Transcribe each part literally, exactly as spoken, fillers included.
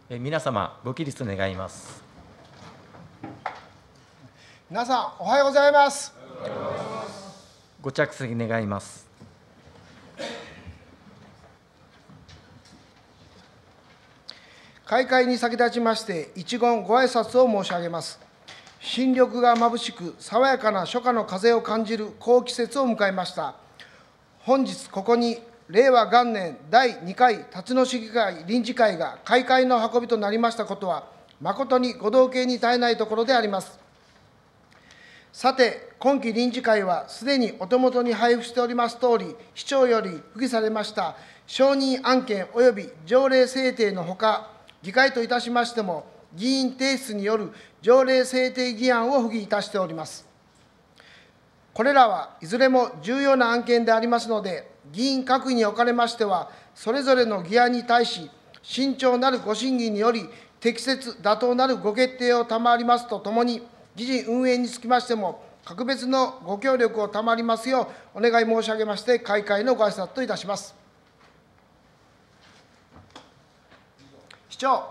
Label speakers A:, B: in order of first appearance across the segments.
A: え皆様、ご起立願います。
B: 皆さん、おはようございます。
A: ご着席願います。
B: 開会に先立ちまして、一言ご挨拶を申し上げます。新緑がまぶしく、爽やかな初夏の風を感じる好季節を迎えました。本日ここに、令和元年だいにかい辰野市議会臨時会が開会の運びとなりましたことは、誠にご同敬に堪えないところであります。さて、今期臨時会は、すでにお手元に配布しておりますとおり、市長より付記されました承認案件及び条例制定のほか、議会といたしましても、議員提出による条例制定議案を付議いたしております。これらはいずれも重要な案件でありますので、議員各位におかれましては、それぞれの議案に対し、慎重なるご審議により、適切、妥当なるご決定を賜りますとともに、議事運営につきましても、格別のご協力を賜りますようお願い申し上げまして、開会のご挨拶といたします。市長。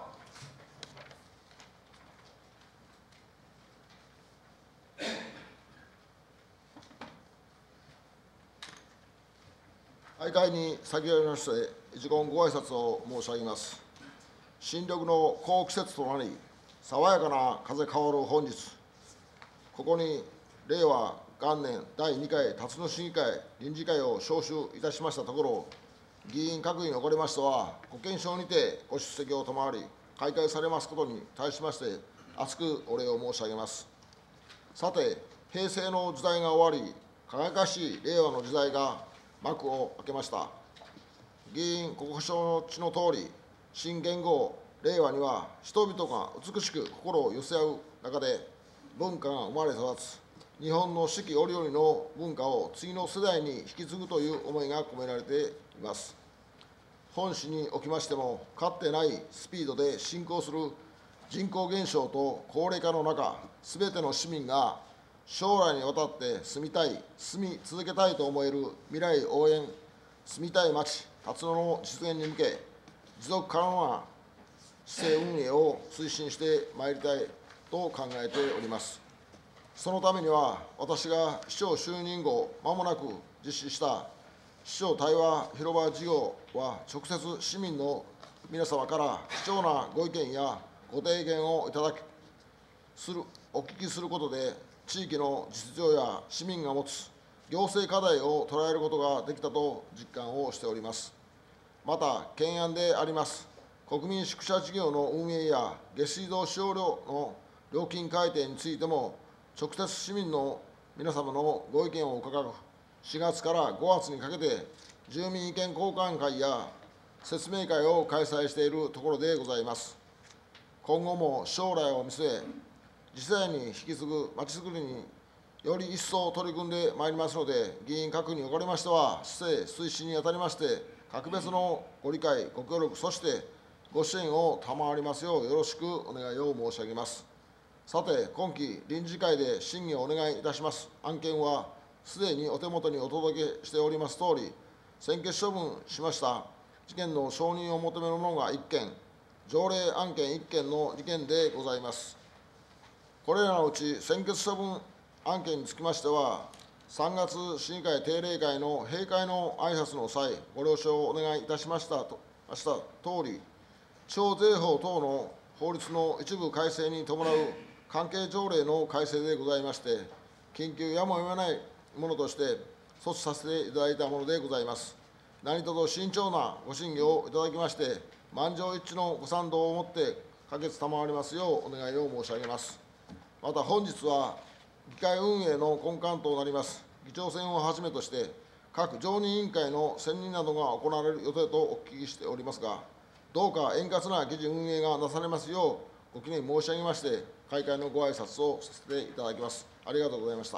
C: 開会に先立ちまして、一言ご挨拶を申し上げます。新緑の好季節となり、爽やかな風変わる本日、ここに令和元年だいにかい辰野市議会臨時会を招集いたしましたところ、議員各位におかれましては、ご健勝にてご出席を賜り、開会されますことに対しまして、厚くお礼を申し上げます。さて、平成の時代が終わり、輝かしい令和の時代が幕を開けました。議員国保の地のとおり、新元号令和には人々が美しく心を寄せ合う中で文化が生まれ育つ、日本の四季折々の文化を次の世代に引き継ぐという思いが込められています。本市におきましても、かつてないスピードで進行する人口減少と高齢化の中、すべての市民が将来にわたって住みたい、住み続けたいと思える未来応援、住みたい街、辰野の実現に向け、持続可能な市政運営を推進してまいりたいと考えております。そのためには、私が市長就任後、まもなく実施した市長対話広場事業は、直接市民の皆様から貴重なご意見やご提言をいただきするお聞きすることで、地域の実情や市民が持つ行政課題を捉えることができたと実感をしております。また、懸案であります国民宿舎事業の運営や下水道使用料の料金改定についても、直接市民の皆様のご意見を伺うしがつからごがつにかけて、住民意見交換会や説明会を開催しているところでございます。今後も将来を見据え、次世代に引き継ぐまちづくりにより一層取り組んでまいりますので、議員各位におかれましては、市政推進にあたりまして、格別のご理解、ご協力、そしてご支援を賜りますよう、よろしくお願いを申し上げます。さて、今期臨時会で審議をお願いいたします案件は、すでにお手元にお届けしておりますとおり、専決処分しました事件の承認を求めるものがいっけん、条例案件いっけんのにけんでございます。これらのうち、専決処分案件につきましては、さんがつ市議会定例会の閉会の挨拶の際、ご了承をお願いいたしましたとしたとおり、地方税法等の法律の一部改正に伴う関係条例の改正でございまして、緊急やむを得ないものとして措置させていただいたものでございます。何卒慎重なご審議をいただきまして、満場一致のご賛同をもって可決賜りますようお願いを申し上げます。また本日は、議会運営の根幹となります議長選をはじめとして、各常任委員会の選任などが行われる予定とお聞きしておりますが、どうか円滑な議事運営がなされますよう、ご懸念申し上げまして、開会のご挨拶をさせていただきます。ありがとうございました。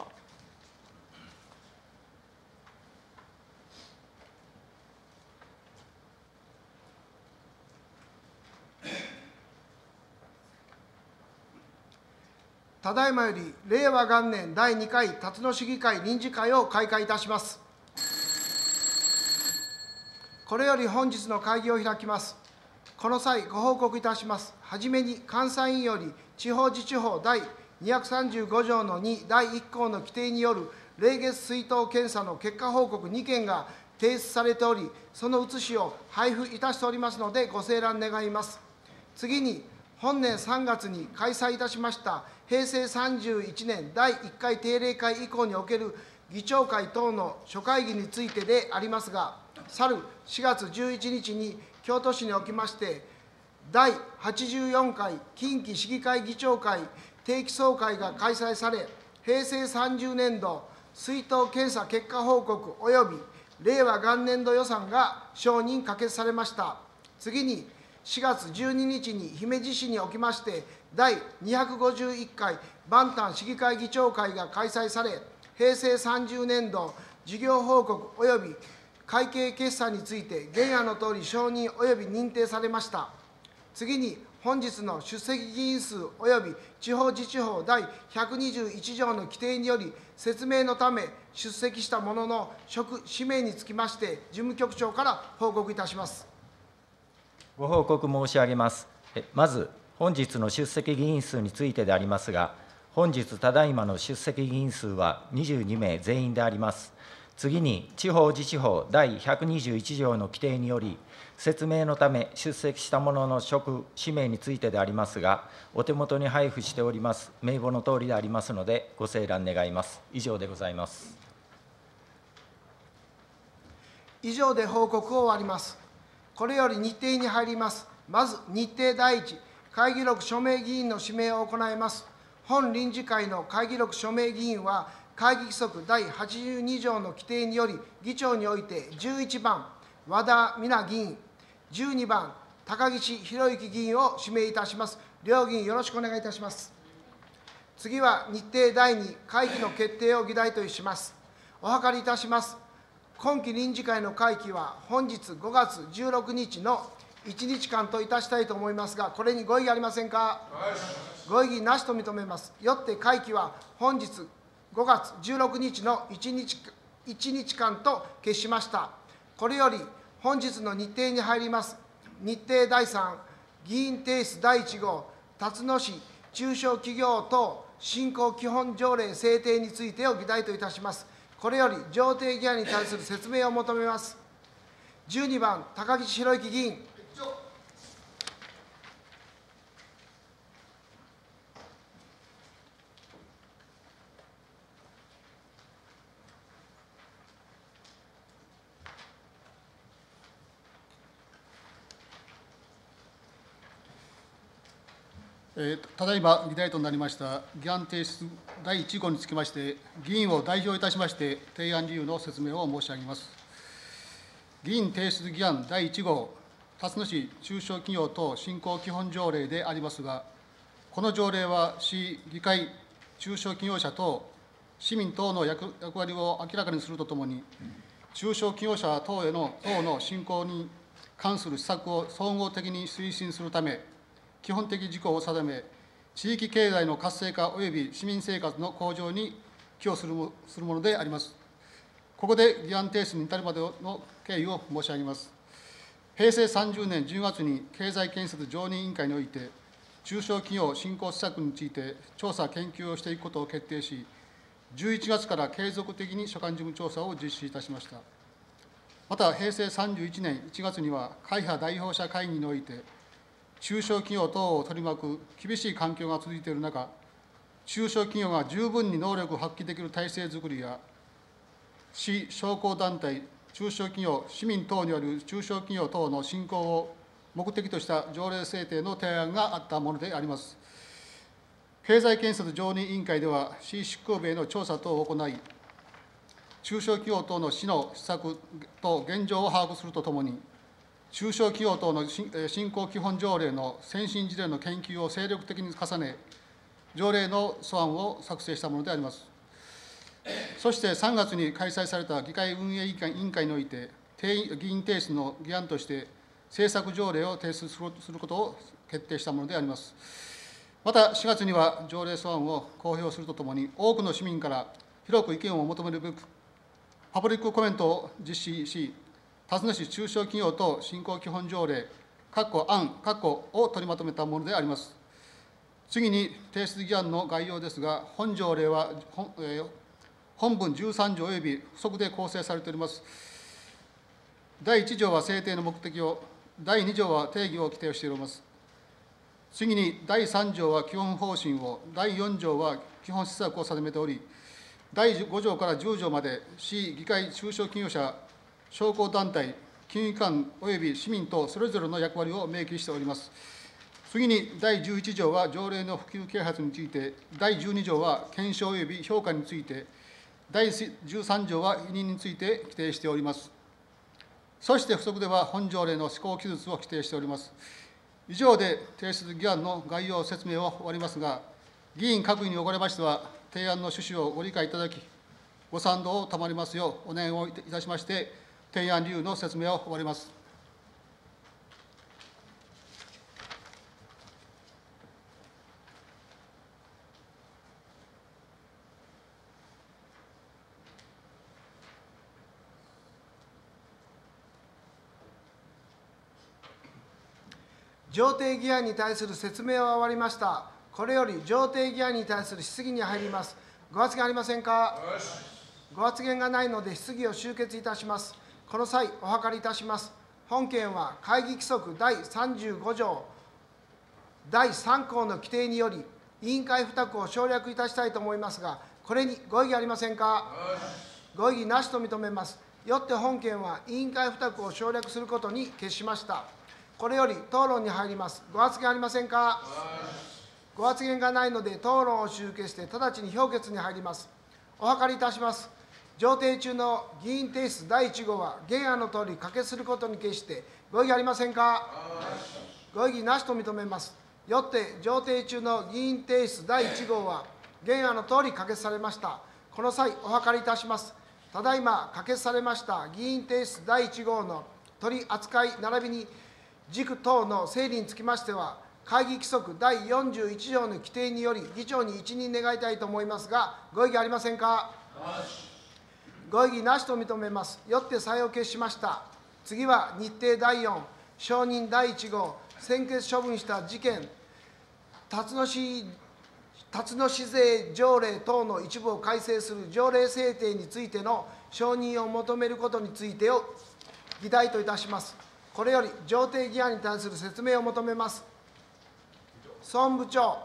B: ただいまより、令和元年だいにかい辰野市議会臨時会を開会いたします。これより本日の会議を開きます。ここの際、ご報告いたします。はじめに、監査院より、地方自治法第にひゃくさんじゅうご条のにだいいっ項の規定による霊月出納検査の結果報告にけんが提出されており、その写しを配布いたしておりますので、ご清覧願います。次に、本年さんがつに開催いたしましたへいせいさんじゅういちねんだいいっかい定例会以降における議長会等の諸会議についてでありますが、去るしがつじゅういちにちに京都市におきまして、だいはちじゅうよんかい近畿市議会議長会定期総会が開催され、へいせいさんじゅうねんど出納検査結果報告及び令和元年度予算が承認可決されました。次に、しがつじゅうににちに姫路市におきまして、だいにひゃくごじゅういっかい万端市議会議長会が開催され、へいせいさんじゅうねんど事業報告及び会計決算について、原案のとおり承認及び認定されました。次に、本日の出席議員数及び地方自治法第ひゃくにじゅういち条の規定により、説明のため出席した者の職、氏名につきまして、事務局長から報告いたします。
A: ご報告申し上げます。まず、本日の出席議員数についてでありますが、本日ただいまの出席議員数はにじゅうにめい全員であります。次に、地方自治法第ひゃくにじゅういち条の規定により、説明のため出席した者の職、氏名についてでありますが、お手元に配布しております名簿のとおりでありますので、ご清覧願います。以上でございます。
B: 以上で報告を終わります。これより日程に入ります。まず、日程第一、会議録署名議員の指名を行います。本臨時会の会議録署名議員は、会議規則第はちじゅうに条の規定により、議長においてじゅういちばん、和田美奈議員、じゅうにばん、高岸博之議員を指名いたします。両議員、よろしくお願いいたします。次は日程第二、会期の決定を議題とします。お諮りいたします。今期臨時会の会期は、本日ごがつじゅうろくにちのいちにちかんといたしたいと思いますが、これにご異議ありませんか。ご異議なしと認めます。よって会期は本日ごがつじゅうろくにちのいちにち、いちにちかんと決しました。これより本日の日程に入ります。日程第三、議員提出第一号、辰野市中小企業等振興基本条例制定についてを議題といたします。これより上程議案に対する説明を求めます。じゅうにばん、高岸博之議員。
D: ただいま議題となりました議案提出だいいち号につきまして、議員を代表いたしまして、提案理由の説明を申し上げます。議員提出議案だいいち号、辰野市中小企業等振興基本条例でありますが、この条例は市議会、中小企業者等、市民等の役割を明らかにするとともに、中小企業者等への等の振興に関する施策を総合的に推進するため、基本的事項を定め、地域経済の活性化及び市民生活の向上に寄与するものであります。ここで議案提出に至るまでの経緯を申し上げます。へいせいさんじゅうねんじゅうがつに経済建設常任委員会において、中小企業振興施策について調査・研究をしていくことを決定し、じゅういちがつから継続的に所管事務調査を実施いたしました。また、へいせいさんじゅういちねんいちがつには、会派代表者会議において、中小企業等を取り巻く厳しい環境が続いている中、中小企業が十分に能力を発揮できる体制づくりや、市商工団体、中小企業、市民等による中小企業等の振興を目的とした条例制定の提案があったものであります。経済建設常任委員会では、市執行部への調査等を行い、中小企業等の市の施策と現状を把握するとともに、中小企業等の振興基本条例の先進事例の研究を精力的に重ね、条例の素案を作成したものであります。そしてさんがつに開催された議会運営委員会において、議員提出の議案として、政策条例を提出することを決定したものであります。また、しがつには条例素案を公表するとともに、多くの市民から広く意見を求めるべく、パブリックコメントを実施し、辰野市中小企業等振興基本条例括弧案、括弧を取りまとめたものであります。次に、提出議案の概要ですが、本条例は本,、えー、本文じゅうさん条及び付則で構成されております。だいいち条は制定の目的を、だいに条は定義を規定しております。次に、だいさん条は基本方針を、だいよん条は基本施策を定めており、だいご条からじゅう条まで、市議会中小企業者、商工団体、金融機関および市民等それぞれの役割を明記しております。次に、だいじゅういち条は条例の普及啓発について、だいじゅうに条は検証および評価について、だいじゅうさん条は委任について規定しております。そして付則では本条例の施行記述を規定しております。以上で提出議案の概要説明を終わりますが、議員各位におかれましては、提案の趣旨をご理解いただき、ご賛同を賜りますようお願いをいたしまして、提案理由の説明を終わります。
B: 上提議案に対する説明は終わりました。これより上提議案に対する質疑に入ります。ご発言ありませんか。ご発言がないので質疑を終結いたします。この際、お諮りいたします。本件は会議規則だいさんじゅうご条だいさん項の規定により、委員会付託を省略いたしたいと思いますが、これにご異議ありませんか。ご異議なしと認めます。よって本件は委員会付託を省略することに決しました。これより討論に入ります。ご発言ありませんか。ご発言がないので、討論を終結して、直ちに評決に入ります。お諮りいたします。上提中の議員提出だいいち号は、原案のとおり可決することに決して、ご異議ありませんか。ご異議なしと認めます。よって、上提中の議員提出だいいち号は、原案のとおり可決されました。この際、お諮りいたします。ただいま可決されました議員提出だいいち号の取り扱い並びに軸等の整理につきましては、会議規則だいよんじゅういち条の規定により、議長に一任願いたいと思いますが、ご異議ありませんか。ご異議なしと認めます。よって採用決しました。次は日程だいよん、承認だいいち号、専決処分した事件、辰野市辰野市税条例等の一部を改正する条例制定についての承認を求めることについてを議題といたします。これより上提議案に対する説明を求めます。総務部長。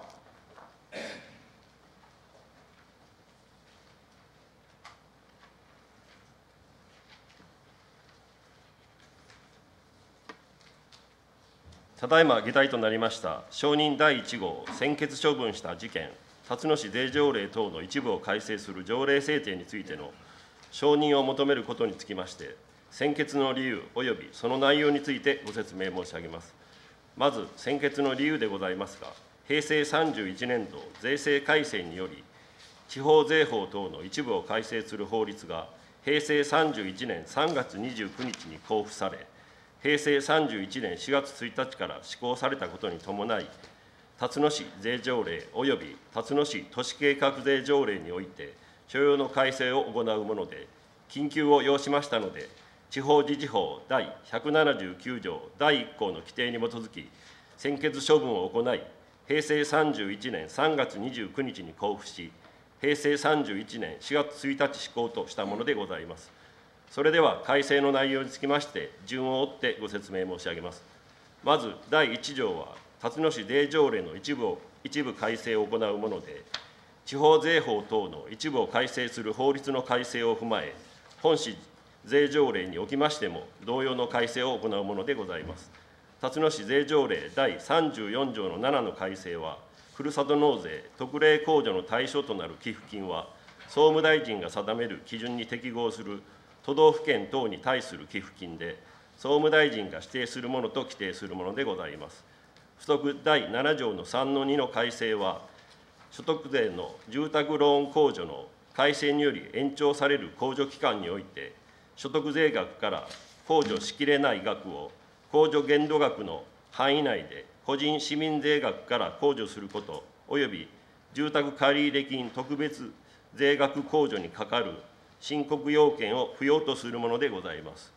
E: ただいま議題となりました承認だいいち号専決処分した事件、辰野市税条例等の一部を改正する条例制定についての承認を求めることにつきまして、専決の理由及びその内容についてご説明申し上げます。まず、専決の理由でございますが、平成さんじゅういちねん度税制改正により、地方税法等の一部を改正する法律が、平成さんじゅういちねんさんがつにじゅうくにちに公布され、平成さんじゅういちねんしがつついたちから施行されたことに伴い、辰野市税条例及び辰野市都市計画税条例において、所要の改正を行うもので、緊急を要しましたので、地方自治法だいひゃくななじゅうきゅう条だいいっ項の規定に基づき、専決処分を行い、平成さんじゅういちねんさんがつにじゅうくにちに公布し、平成さんじゅういちねんしがつついたち施行としたものでございます。それでは改正の内容につきまして、順を追ってご説明申し上げます。まず、だいいち条は、辰野市税条例の一部を一部改正を行うもので、地方税法等の一部を改正する法律の改正を踏まえ、本市税条例におきましても、同様の改正を行うものでございます。辰野市税条例だいさんじゅうよん条のななの改正は、ふるさと納税特例控除の対象となる寄付金は、総務大臣が定める基準に適合する都道府県等に対する寄付金で、総務大臣が指定するものと規定するものでございます。付則だいなな条のさんのにの改正は、所得税の住宅ローン控除の改正により延長される控除期間において、所得税額から控除しきれない額を控除限度額の範囲内で個人市民税額から控除すること、および住宅借入金特別税額控除にかかる申告要件を不要とするものでございます。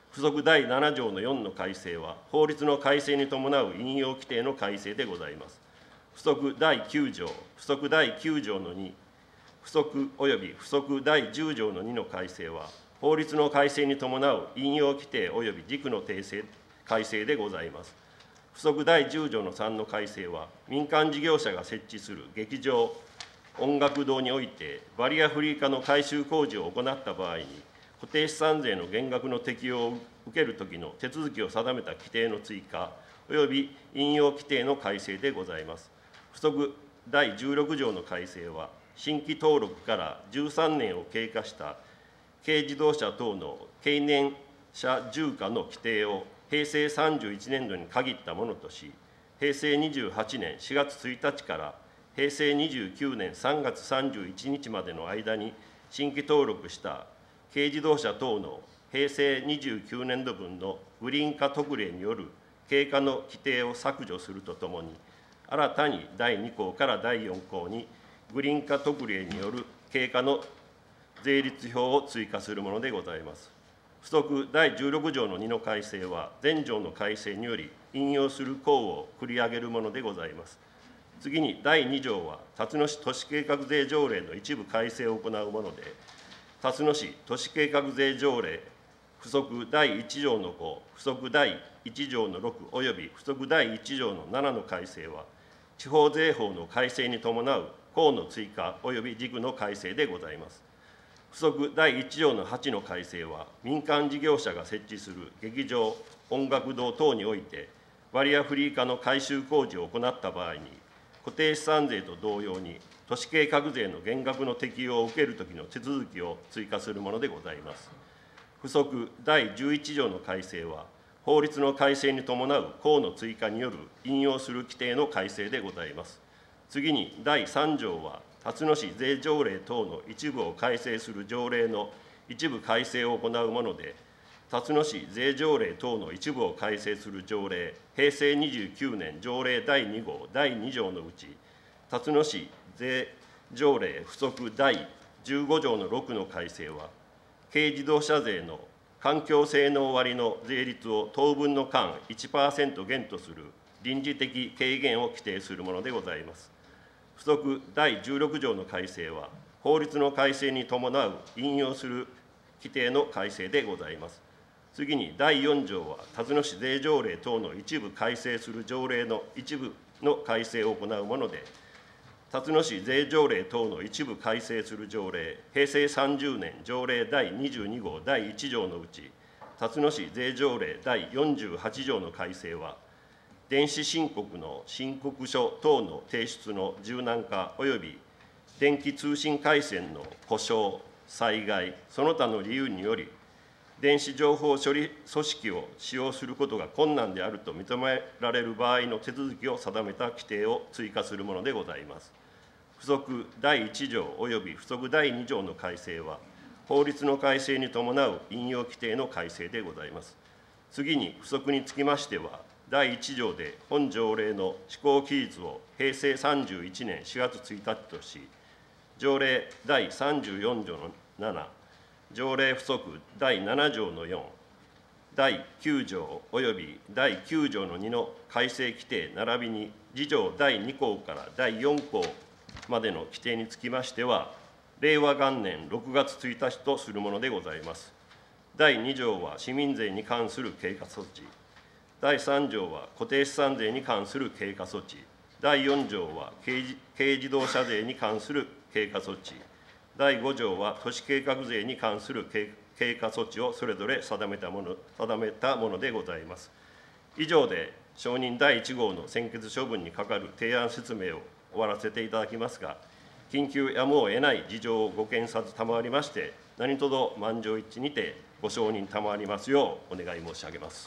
E: 附則だいなな条のよんの改正は、法律の改正に伴う引用規定の改正でございます。附則だいきゅう条、附則だいきゅう条のに、附則及び附則だいじゅう条のにの改正は、法律の改正に伴う引用規定及び軸の訂正改正でございます。附則だいじゅう条のさんの改正は、民間事業者が設置する劇場、音楽堂において、バリアフリー化の改修工事を行った場合に、固定資産税の減額の適用を受けるときの手続きを定めた規定の追加、および引用規定の改正でございます。附則だいじゅうろく条の改正は、新規登録からじゅうさんねんを経過した軽自動車等の経年車重化の規定をへいせいさんじゅういちねんどに限ったものとし、へいせいにじゅうはちねんしがつついたちからへいせいにじゅうきゅうねんさんがつさんじゅういちにちまでの間に新規登録した軽自動車等のへいせいにじゅうきゅうねんどぶんのグリーン化特例による経過の規定を削除するとともに、新たにだいに項からだいよん項にグリーン化特例による経過の税率表を追加するものでございます。附則だいじゅうろく条のにの改正は、前条の改正により引用する項を繰り上げるものでございます。次にだいに条は、辰野市都市計画税条例の一部改正を行うもので、辰野市都市計画税条例附則だいいち条のご、附則だいいち条のろくおよび附則だいいち条のななの改正は、地方税法の改正に伴う項の追加および軸の改正でございます。附則だいいち条のはちの改正は、民間事業者が設置する劇場、音楽堂等において、バリアフリー化の改修工事を行った場合に、固定資産税と同様に、都市計画税の減額の適用を受けるときの手続きを追加するものでございます。附則だいじゅういち条の改正は、法律の改正に伴う項の追加による引用する規定の改正でございます。次にだいさん条は、辰野市税条例等の一部を改正する条例の一部改正を行うもので、辰野市税条例等の一部を改正する条例、へいせいにじゅうきゅうねん条例だいに号だいに条のうち、辰野市税条例附則だいじゅうご条のろくの改正は、軽自動車税の環境性能割の税率を当分の間 いちパーセント 減とする臨時的軽減を規定するものでございます。附則だいじゅうろく条の改正は、法律の改正に伴う引用する規定の改正でございます。次にだいよん条は、辰野市税条例等の一部改正する条例の一部の改正を行うもので、辰野市税条例等の一部改正する条例、へいせいさんじゅうねん条例だいにじゅうに号だいいち条のうち、辰野市税条例だいよんじゅうはち条の改正は、電子申告の申告書等の提出の柔軟化および電気通信回線の故障、災害、その他の理由により、電子情報処理組織を使用することが困難であると認められる場合の手続きを定めた規定を追加するものでございます。附則だいいち条および附則だいに条の改正は、法律の改正に伴う引用規定の改正でございます。次に附則につきましては、だいいち条で本条例の施行期日をへいせいさんじゅういちねんしがつついたちとし、条例だいさんじゅうよん条のなな、条例附則だいなな条のよん、だいきゅう条およびだいきゅう条のにの改正規定並びに次条だいに項からだいよん項までの規定につきましては、令和元年ろくがつついたちとするものでございます。だいに条は市民税に関する経過措置、だいさん条は固定資産税に関する経過措置、だいよん条は軽自動車税に関する経過措置、だいご条は都市計画税に関する経過措置をそれぞれ定めたもの定めたものでございます。以上で承認だいいち号の専決処分に係る提案説明を終わらせていただきますが、緊急やむを得ない事情をご検察賜りまして、何卒満場一致にてご承認賜りますようお願い申し上げます。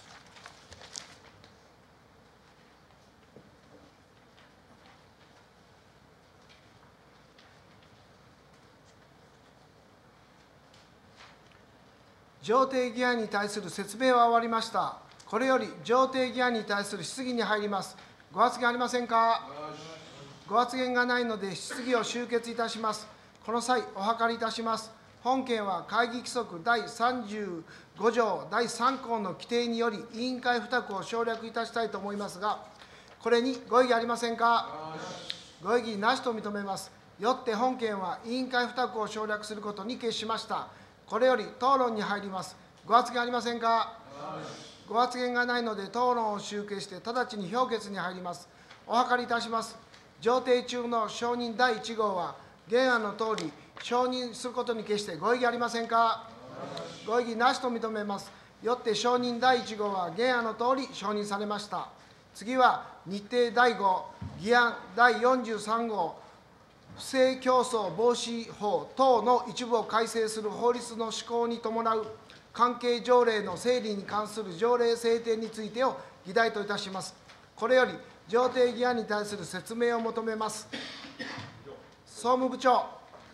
B: 上定議案に対する説明は終わりました。これより上定議案に対する質疑に入ります。ご発言ありませんか。ご発言がないので質疑を終結いたします。この際、お諮りいたします。 本件は会議規則だいさんじゅうご条だいさん項の規定により、委員会付託を省略いたしたいと思いますが、これにご異議ありませんか。ご異議なしと認めます。よって本件は委員会付託を省略することに決しました。これより討論に入ります。ご発言ありませんか。ご発言がないので、討論を集計して、直ちに評決に入ります。お諮りいたします。上程中の承認だいいち号は、原案のとおり、承認することに決してご異議ありませんか。ご異議なしと認めます。よって承認だいいち号は、原案のとおり承認されました。次は、日程だいご、議案だいよんじゅうさん号、不正競争防止法等の一部を改正する法律の施行に伴う関係条例の整理に関する条例制定についてを議題といたします。これより、上程議案に対する説明を求めます。総務部長。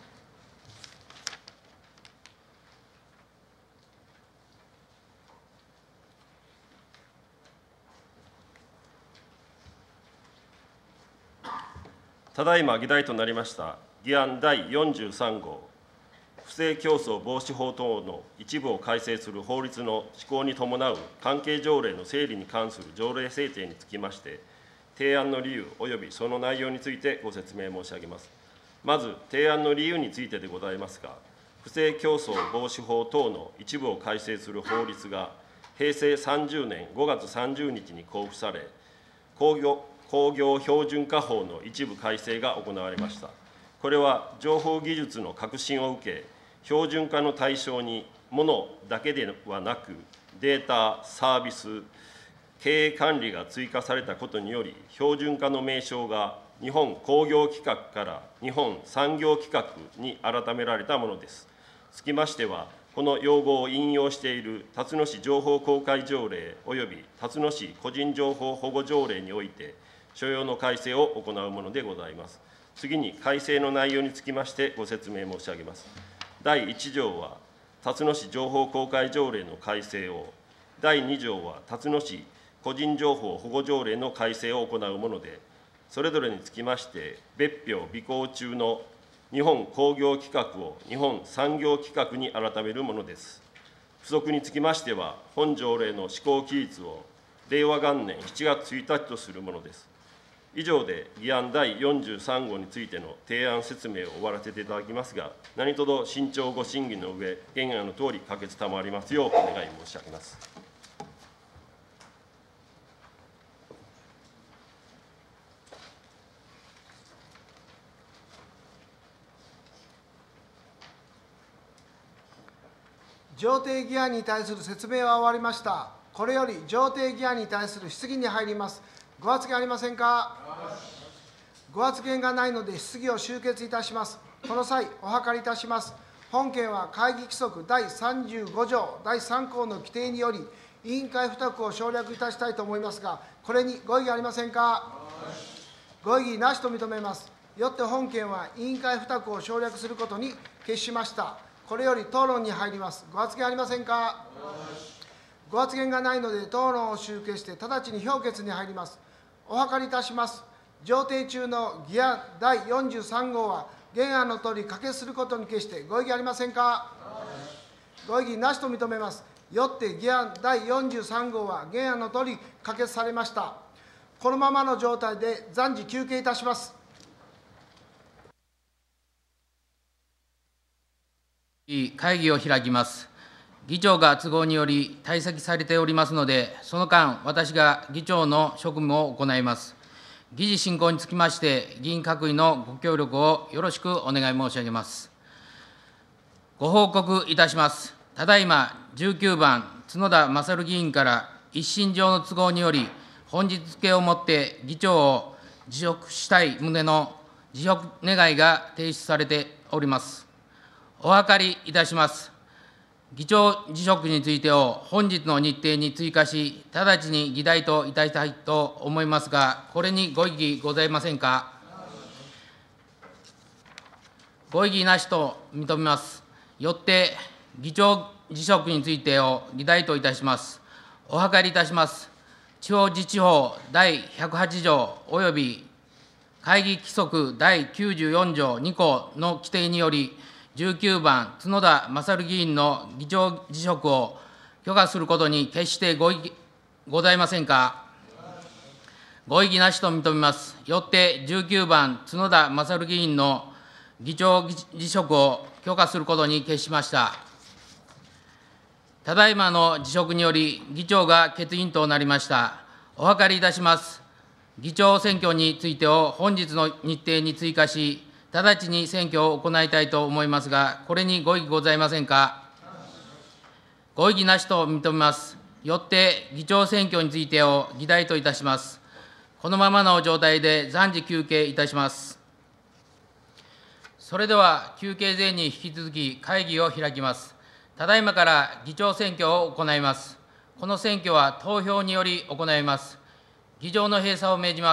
E: ただいま議題となりました議案だいよんじゅうさん号、不正競争防止法等の一部を改正する法律の施行に伴う関係条例の整理に関する条例制定につきまして、提案の理由及びその内容についてご説明申し上げます。まず、提案の理由についてでございますが、不正競争防止法等の一部を改正する法律が、へいせいさんじゅうねんごがつさんじゅうにちに公布され、工業工業標準化法の一部改正が行われました。これは情報技術の革新を受け、標準化の対象に物だけではなく、データ、サービス、経営管理が追加されたことにより、標準化の名称が日本工業規格から日本産業規格に改められたものです。つきましては、この用語を引用している辰野市情報公開条例および辰野市個人情報保護条例において、所要の改正を行うものでございます。次に、改正の内容につきましてご説明申し上げます。だいいち条は、辰野市情報公開条例の改正を、だいに条は、辰野市個人情報保護条例の改正を行うもので、それぞれにつきまして、別表備行中の日本工業規格を日本産業規格に改めるものです。付則につきましては、本条例の施行期日をれいわがんねんしちがつついたちとするものです。以上で議案だいよんじゅうさん号についての提案説明を終わらせていただきますが、何卒慎重ご審議の上、原案のとおり可決賜りますようお願い申し上げます。
B: 上程議案に対する説明は終わりました。これより上程議案に対する質疑に入ります。ご発言ありませんか。ご発言がないので質疑を終結いたします。この際、お諮りいたします。本件は会議規則だいさんじゅうご条だいさん項の規定により、委員会付託を省略いたしたいと思いますが、これにご異議ありませんか。ご異議なしと認めます。よって本件は委員会付託を省略することに決しました。これより討論に入ります。ご発言ありませんか。ご発言がないので討論を集計して直ちに評決に入ります。お諮りいたします。上程中の議案だいよんじゅうさん号は原案のとおり可決することに決してご異議ありませんか。ご異議なしと認めます。よって議案だいよんじゅうさん号は原案のとおり可決されました。このままの状態で暫時休憩いたします。
F: 会議を開きます。議長が都合により退席されておりますので、その間、私が議長の職務を行います。議事進行につきまして、議員各位のご協力をよろしくお願い申し上げます。ご報告いたします。ただいまじゅうきゅうばん、角田勝議員から一身上の都合により、本日付をもって議長を辞職したい旨の辞職願が提出されております。お諮りいたします。議長辞職についてを本日の日程に追加し、直ちに議題といたしたいと思いますが、これにご異議ございませんか。ご異議なしと認めます。よって、議長辞職についてを議題といたします。お諮りいたします。地方自治法だいひゃくはち条および会議規則だいきゅうじゅうよん条に項の規定により、 じゅうきゅうばん角田勝議員の議長辞職を許可することに決してご異議ございませんか。ご異議なしと認めます。よってじゅうきゅうばん角田勝議員の議長辞職を許可することに決しました。ただいまの辞職により、議長が欠員となりました。お諮りいたします。議長選挙についてを本日の日程に追加し、直ちに選挙を行いたいと思いますが、これにご異議ございませんか。ご異議なしと認めます。よって議長選挙についてを議題といたします。このままの状態で暫時休憩いたします。それでは休憩前に引き続き会議を開きます。ただいまから議長選挙を行います。この選挙は投票により行います。議場の閉鎖を命じます。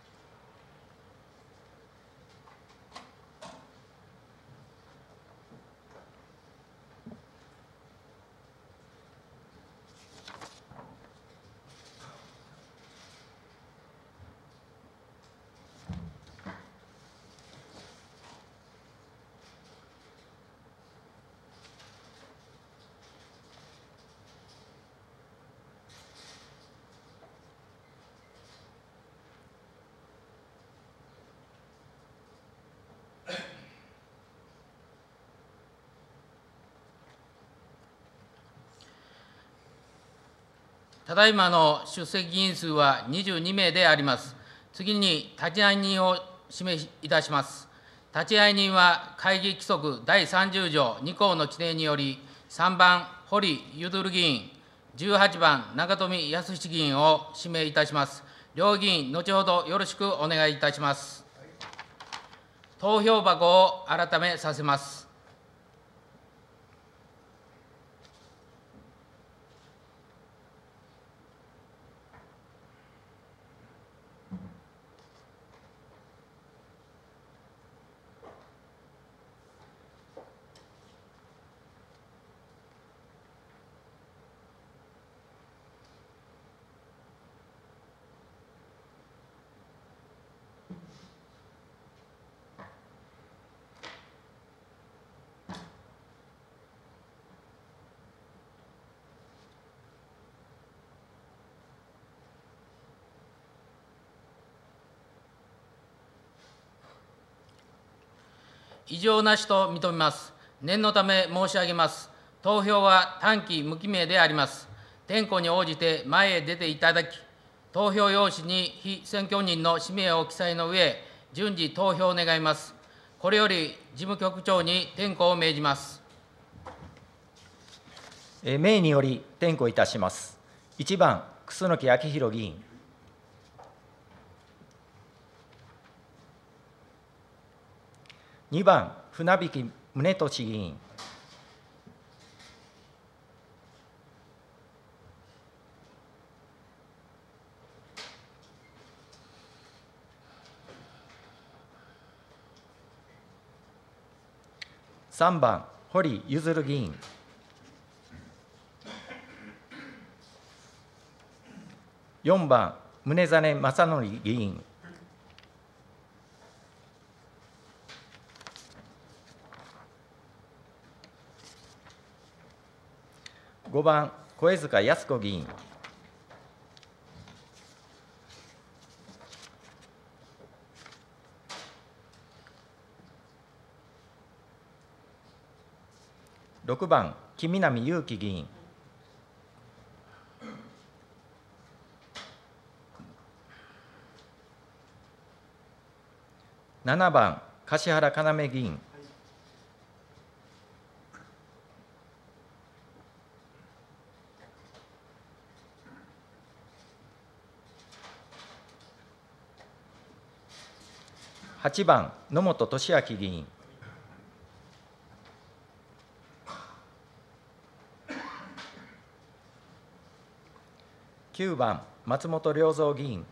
F: ただいまの出席議員数はにじゅうにめいであります。次に立会人を指名いたします。立会人は会議規則だいさんじゅう条に項の規定により、さんばん堀譲議員、じゅうはちばん中富康七議員を指名いたします。両議員、後ほどよろしくお願いいたします。投票箱を改めさせます。異常なしと認めます。念のため申し上げます。投票は短期無記名であります。点呼に応じて前へ出ていただき、投票用紙に被選挙人の氏名を記載の上、順次投票を願います。これより事務局長に点呼を命じます。
A: 命により点呼いたします。いちばん、楠木昭弘議員。にばん、船引宗俊議員。さんばん、堀譲議員。よんばん、宗真正則議員。ごばん、小江塚靖子議員。ろくばん、木南祐樹議員。ななばん、樫原要議員。はちばん、野本俊明議員。きゅうばん、松本良三議員。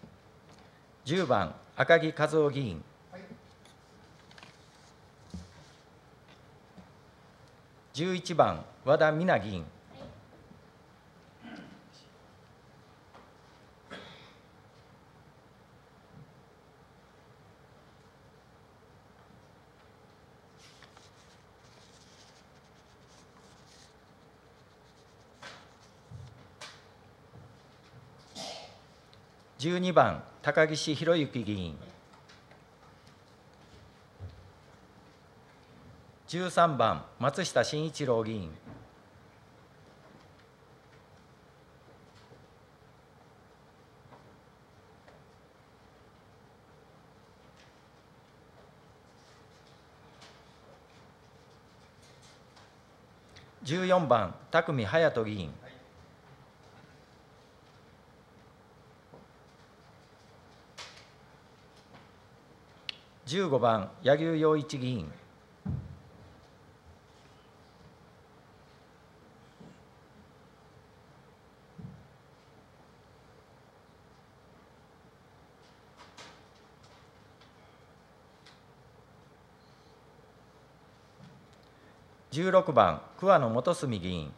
A: じゅうばん、赤木和夫議員。 じゅういちばん和田美奈議員、じゅうにばん高岸博之議員、じゅうさんばん松下慎一郎議員、じゅうよんばん匠隼人議員、じゅうごばん柳生洋一議員、じゅうろくばん桑野元澄議員、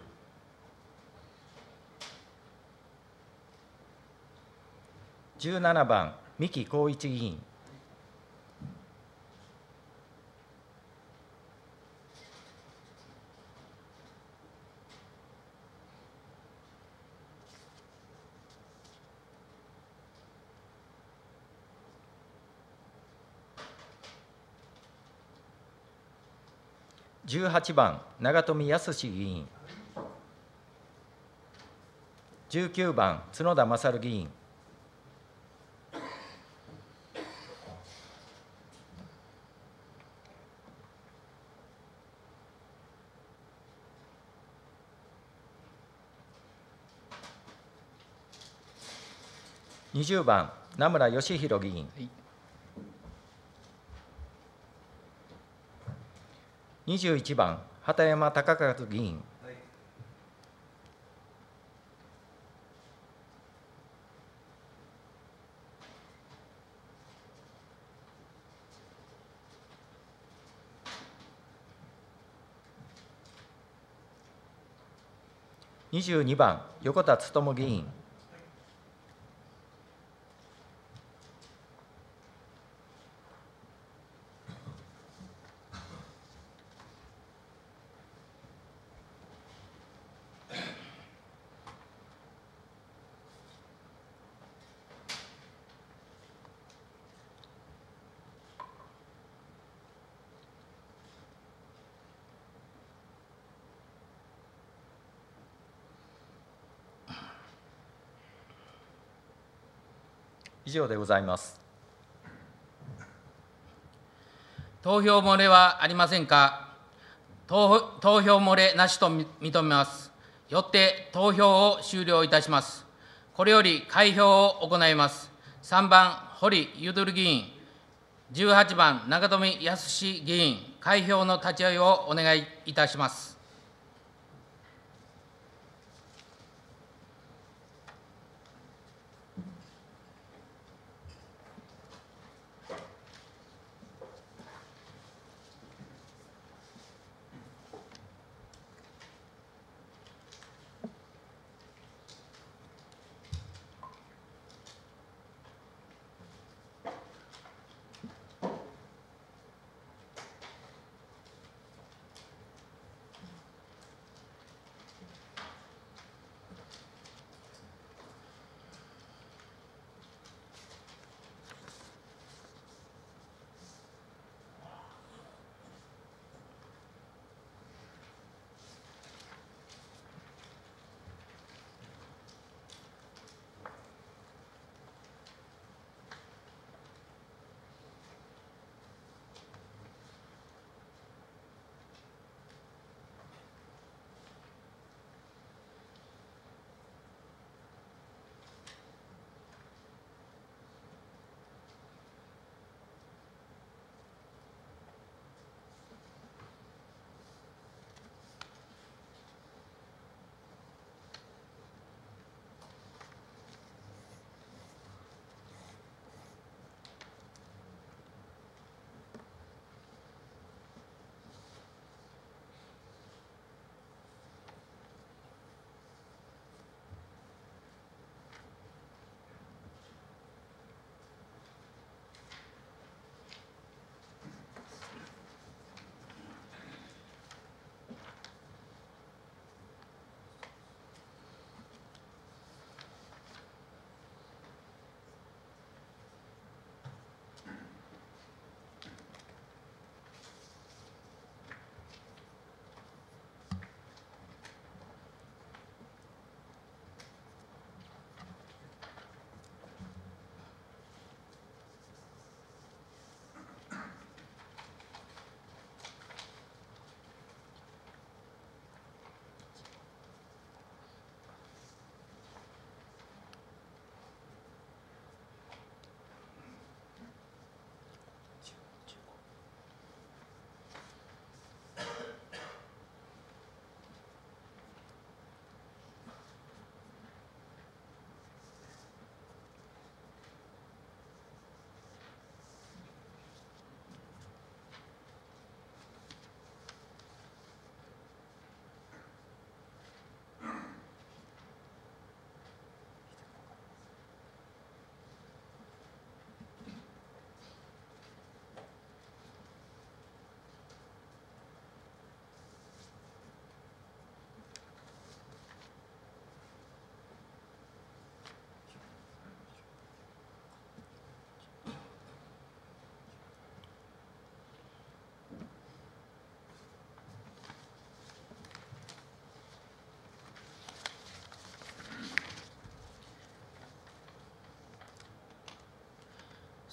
A: じゅうななばん三木孝一議員、じゅうはちばん長富康議員、じゅうきゅうばん角田勝議員、にじゅうばん名村義弘議員、にじゅういちばん畑山貴和議員、にじゅうにばん横田勉議員、以上でございます。
F: 投票漏れはありませんか。投投票漏れなしと認めます。よって投票を終了いたします。これより開票を行います。さんばん堀裕議員、じゅうはちばん長富康議員、開票の立ち会いをお願いいたします。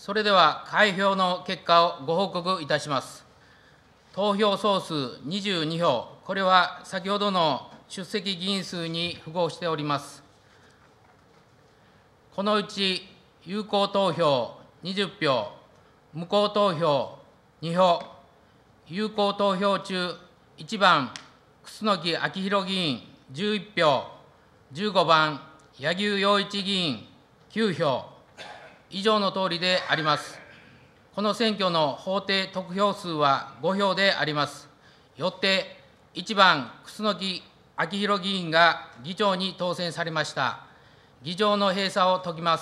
F: それでは開票の結果をご報告いたします。投票総数にじゅうに票、これは先ほどの出席議員数に符合しております。このうち有効投票にじゅっ票、無効投票に票、有効投票中、いちばん、楠木昭弘議員じゅういち票、じゅうごばん、柳生洋一議員きゅう票、以上のとおりであります。この選挙の法定得票数はご票であります。よって、いちばん、楠木昭弘議員が議長に当選されました。議場の閉鎖を解きます。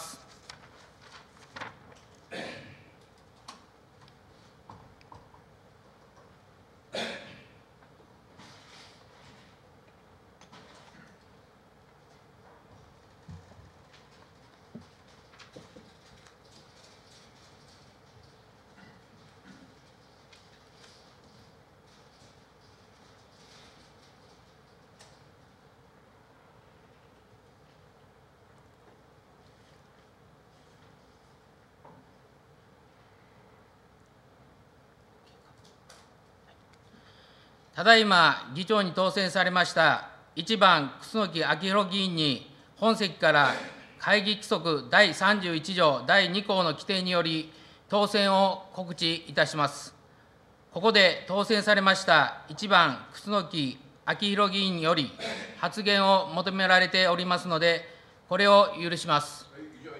F: ただいま議長に当選されましたいちばん楠木昭弘議員に本席から会議規則だいさんじゅういち条だいに項の規定により当選を告知いたします。ここで当選されましたいちばん楠木昭弘議員より発言を求められておりますので、これを許します。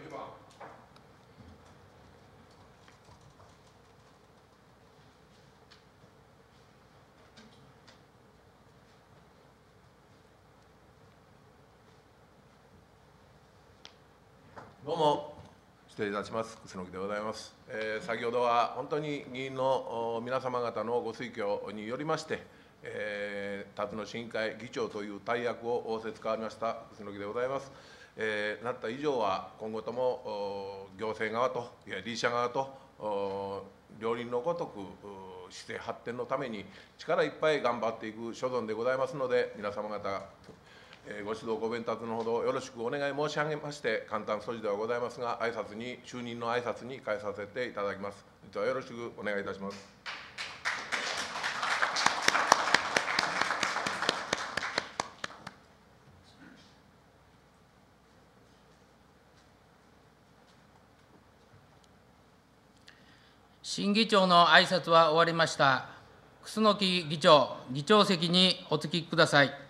G: どうも、失礼いたします。楠木でございます。えー、先ほどは本当に議員の皆様方のご推挙によりまして、えー、辰野市議会議長という大役を仰せつかわりました楠木でございます。えー、なった以上は、今後とも行政側と、いや、理事者側と、両輪のごとく、市政発展のために力いっぱい頑張っていく所存でございますので、皆様方、ご指導ご鞭撻のほどよろしくお願い申し上げまして、簡単措置ではございますが、挨拶に、就任の挨拶に変えさせていただきます。ではよろしくお願いいたします。
F: 新議長の挨拶は終わりました。楠木議長、議長席にお着きください。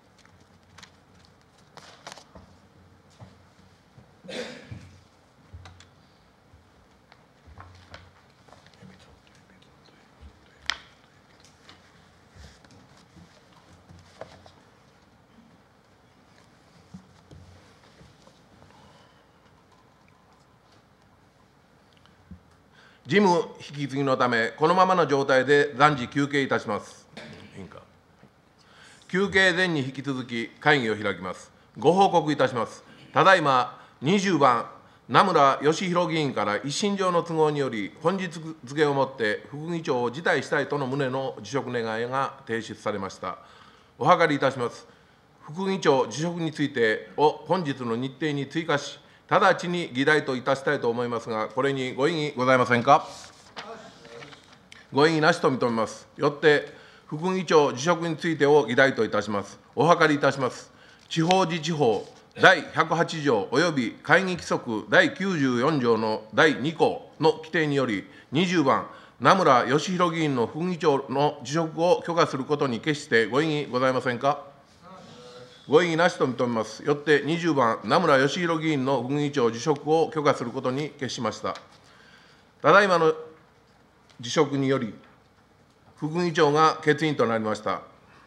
G: 事務引き継ぎのため、このままの状態で暫時休憩いたします。いいんか。休憩前に引き続き会議を開きます。ご報告いたします。ただいまにじゅうばん、名村義弘議員から一身上の都合により、本日付をもって副議長を辞退したいとの旨の辞職願いが提出されました。お諮りいたします。副議長辞職についてを本日の日程に追加し、直ちに議題といたしたいと思いますが、これにご異議ございませんか。ご異議なしと認めます。よって、副議長辞職についてを議題といたします。お諮りいたします。地方自治法だいひゃくはち条および会議規則だいきゅうじゅうよん条のだいに項の規定により、にじゅうばん、名村義弘議員の副議長の辞職を許可することに決してご異議ございませんか。ご異議なしと認めます。よって、にじゅうばん、名村義弘議員の副議長辞職を許可することに決しました。ただいまの辞職により、副議長が欠員となりました。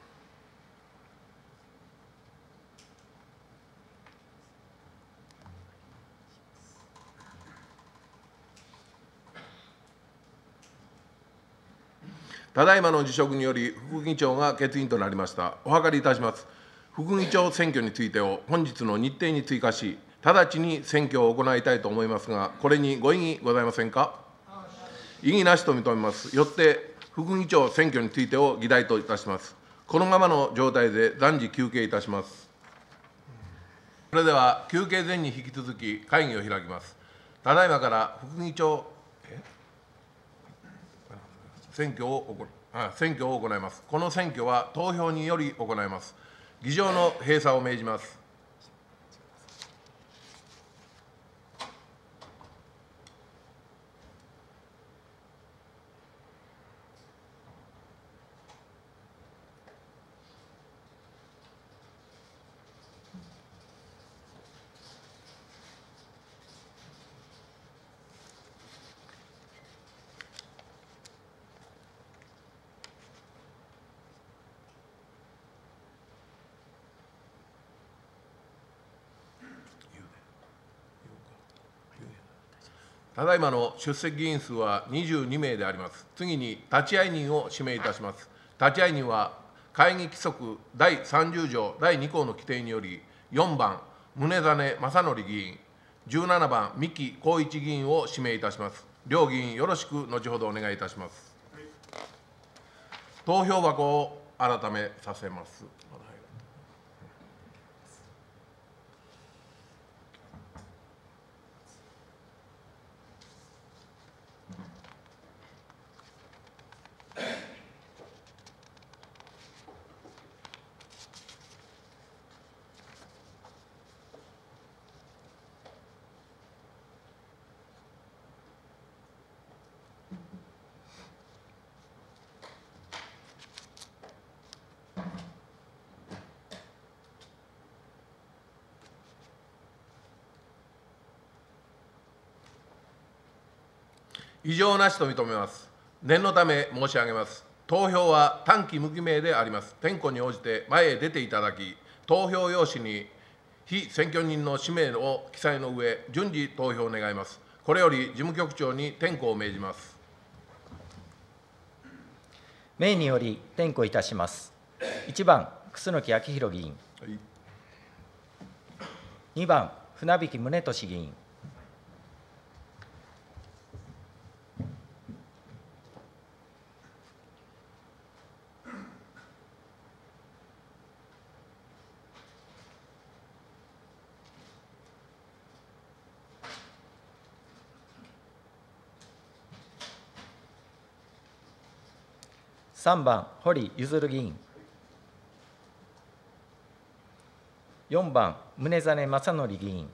G: ただいまの辞職により、副議長が欠員となりました。お諮りいたします。副議長選挙についてを本日の日程に追加し、直ちに選挙を行いたいと思いますが、これにご異議ございませんか。異議なしと認めます。よって、副議長選挙についてを議題といたします。このままの状態で暫時休憩いたします。それでは、休憩前に引き続き会議を開きます。 ただいまから副議長え選挙を行あ選挙を行います。この選挙は投票により行います。議場の閉鎖を命じます。ただいまの出席議員数はにじゅうにめいであります。次に立会人を指名いたします。立会人は会議規則だいさんじゅう条だいに項の規定により、よんばん、宗真正則議員、じゅうななばん、三木孝一議員を指名いたします。両議員、よろしく後ほどお願いいたします。投票箱を改めさせます。異常なしと認めます。念のため申し上げます。投票は短期無記名であります。点呼に応じて前へ出ていただき、投票用紙に被選挙人の氏名を記載の上、順次投票を願います。これより事務局長に点呼を命じます。
A: 命により点呼いたします。いちばん、楠木昭弘議員。
G: はい、
A: にばん、船引宗俊議員。さんばん、堀譲議員。よんばん、宗真正則議員。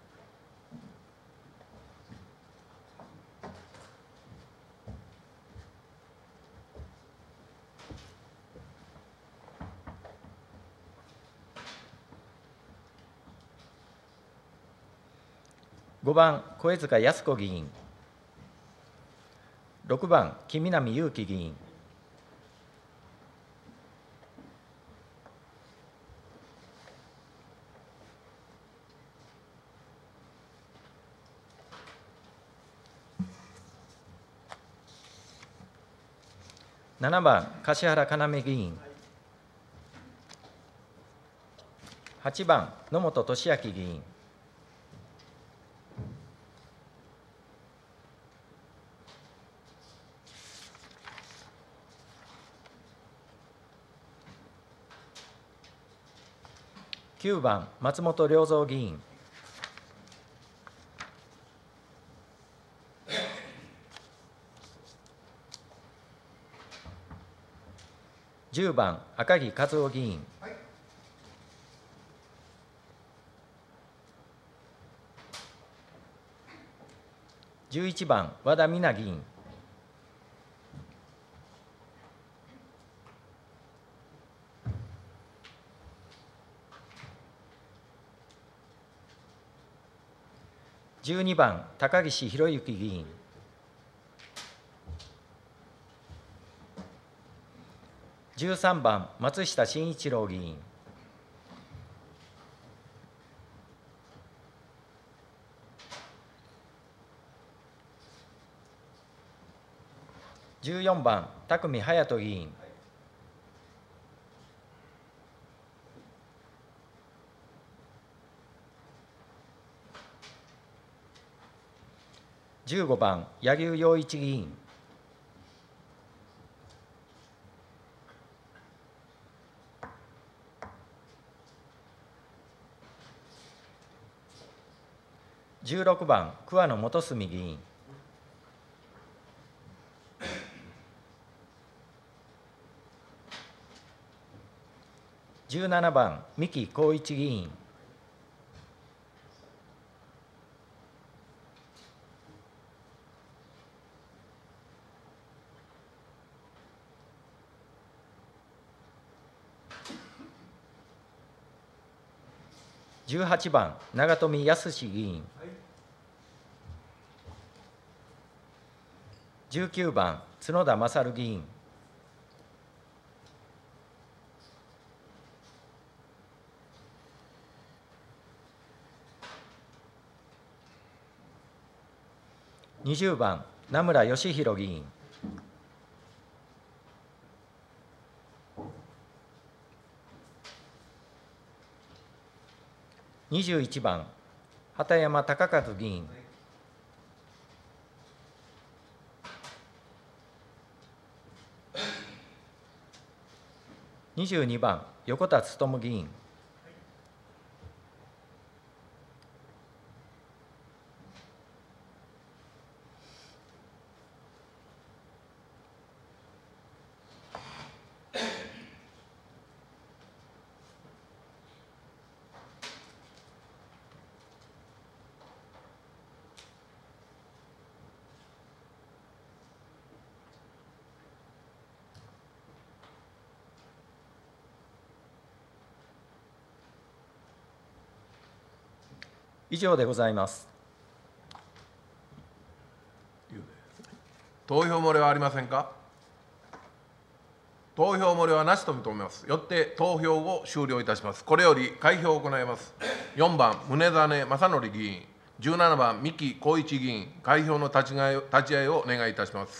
A: ごばん、小江塚靖子議員。ろくばん、木南祐樹議員。ななばん、橿原要議員。はちばん、野本俊明議員。きゅうばん、松本良三議員。じゅうばん、赤木和夫議員。じゅういちばん、和田美奈議員。じゅうにばん、高岸博之議員。じゅうさんばん、松下慎一郎議員。じゅうよんばん、宅見隼人議員。じゅうごばん、柳生洋一議員。 じゅうろくばん桑野元澄議員、じゅうななばん三木孝一議員、じゅうはちばん長富康議員、じゅうきゅうばん角田勝議員、にじゅうばん名村義弘議員、にじゅういちばん畑山貴和議員、にじゅうにばん横田勉議員、以上でございます。
G: 投票漏れはありませんか。投票漏れはなしと認めます。よって投票を終了いたします。これより開票を行います。よんばん宗真正則議員、じゅうななばん三木孝一議員、開票の立ち会い立ち会いをお願いいたします。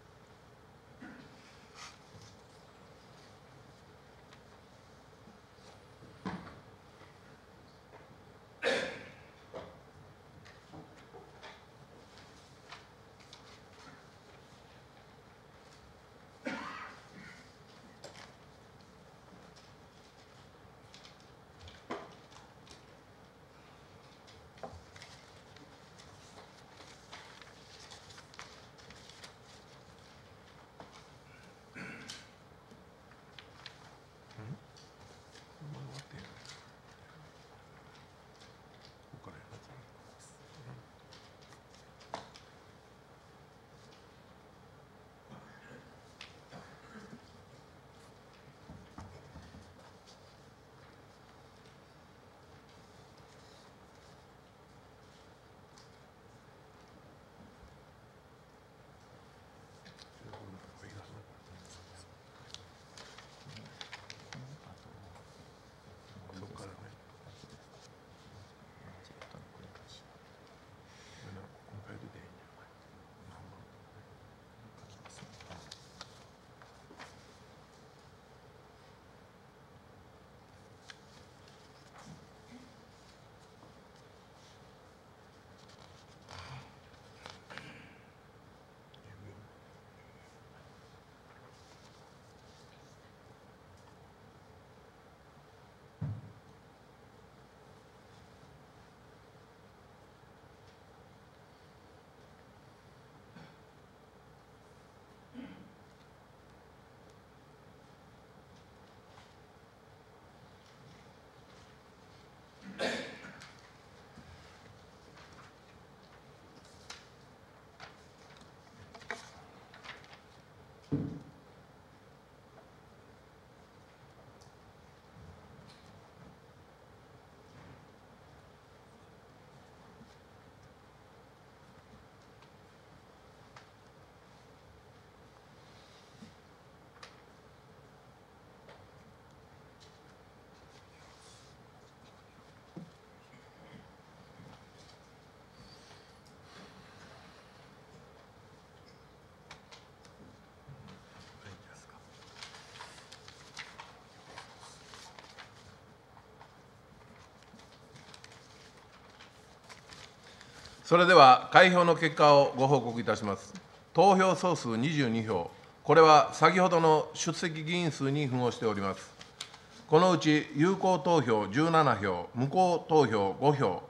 G: それでは開票の結果をご報告いたします。投票総数にじゅうにひょう、これは先ほどの出席議員数に符合しております。このうち有効投票じゅうななひょう、無効投票ごひょう、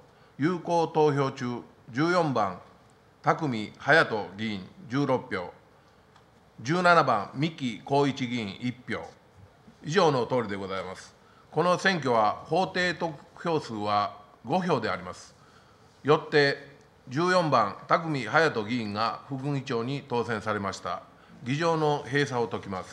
G: 有効投票中、じゅうよんばん、宅見隼人議員じゅうろくひょう、じゅうななばん、三木孝一議員いちひょう、以上のとおりでございます。この選挙は法定得票数はごひょうであります。よってじゅうよんばん、宅見隼人議員が副議長に当選されました。議場の閉鎖を解きます。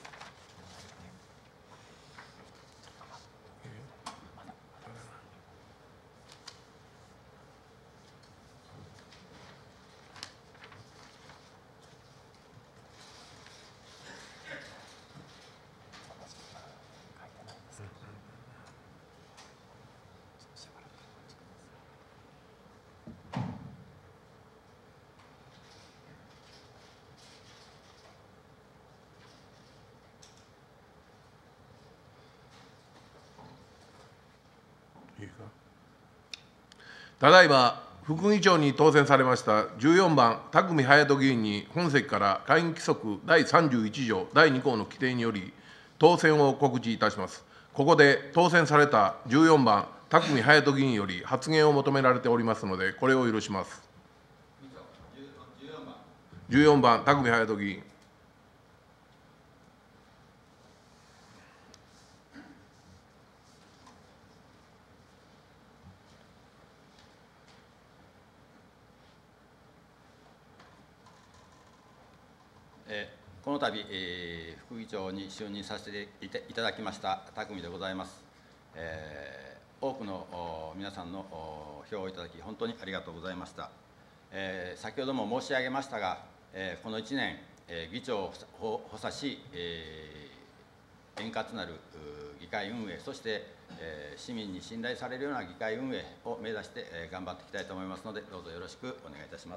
G: ただいま、副議長に当選されましたじゅうよんばん、宅見隼人議員に本席から会議規則だいさんじゅういち条だいに項の規定により、当選を告示いたします。ここで当選されたじゅうよんばん、宅見隼人議員より発言を求められておりますので、これを許します。じゅうよんばん、宅見隼人議員。
H: この度、えー、副議長に就任させていただきました宅見でございます。えー、多くの皆さんの票をいただき、本当にありがとうございました。えー、先ほども申し上げましたが、えー、このいちねん、えー、議長を補佐し、えー、円滑なる議会運営、そして、えー、市民に信頼されるような議会運営を目指して、えー、頑張っていきたいと思いますので、どうぞよろしくお願いいたします。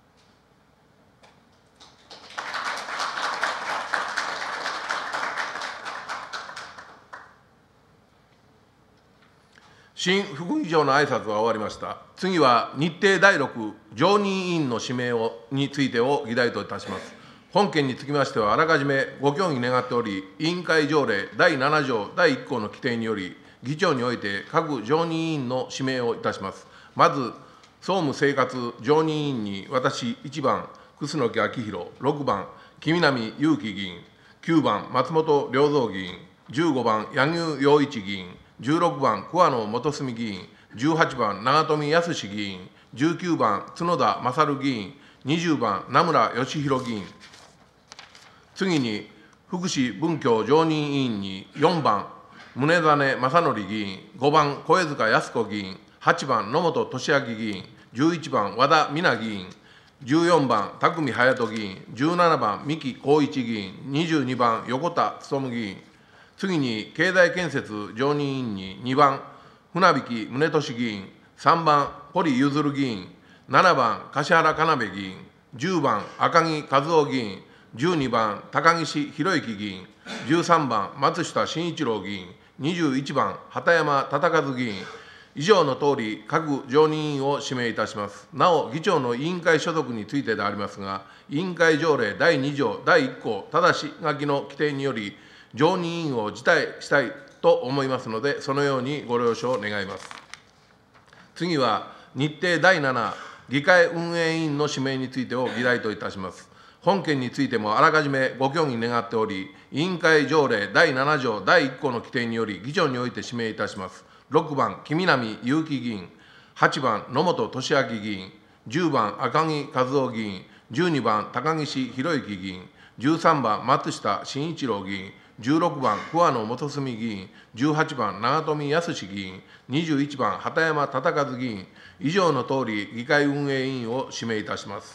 G: 新副議長の挨拶は終わりました。次は日程だいろく常任委員の指名をについてを議題といたします。本件につきましては、あらかじめご協議願っており、委員会条例だいなな条だいいっ項の規定により、議長において各常任委員の指名をいたします。まず、総務生活常任委員に私いちばん、楠木昭弘、ろくばん、木南祐樹議員、きゅうばん、松本良三議員、じゅうごばん、柳生洋一議員、じゅうろくばん、桑野元澄議員、じゅうはちばん、長富康議員、じゅうきゅうばん、角田勝議員、にじゅうばん、名村義弘議員。次に、福祉文教常任委員によんばん、宗真正則議員、ごばん、小江塚康子議員、はちばん、野本俊明議員、じゅういちばん、和田美奈議員、じゅうよんばん、宅見隼人議員、じゅうななばん、三木孝一議員、にじゅうにばん、横田勉議員。次に、経済建設常任委員ににばん、船引宗俊議員、さんばん、堀譲議員、ななばん、橿原香鍋議員、じゅうばん、赤木和夫議員、じゅうにばん、高岸博之議員、じゅうさんばん、松下慎一郎議員、にじゅういちばん、畑山忠和議員、以上のとおり、各常任委員を指名いたします。なお、議長の委員会所属についてでありますが、委員会条例だいに条だいいっ項、ただし書きの規定により、常任委員を辞退したいと思いますので、そのようにご了承願います。次は、日程だいなな、議会運営委員の指名についてを議題といたします。本件についてもあらかじめご協議願っており、委員会条例だいなな条だいいっ項の規定により、議長において指名いたします。ろくばん、木南祐樹議員、はちばん、野本俊明議員、じゅうばん、赤木和夫議員、じゅうにばん、高岸博之議員、じゅうさんばん、松下慎一郎議員、じゅうろくばん、桑野元澄議員、じゅうはちばん、長富康議員、にじゅういちばん、畑山忠和議員、以上のとおり、議会運営委員を指名いたします。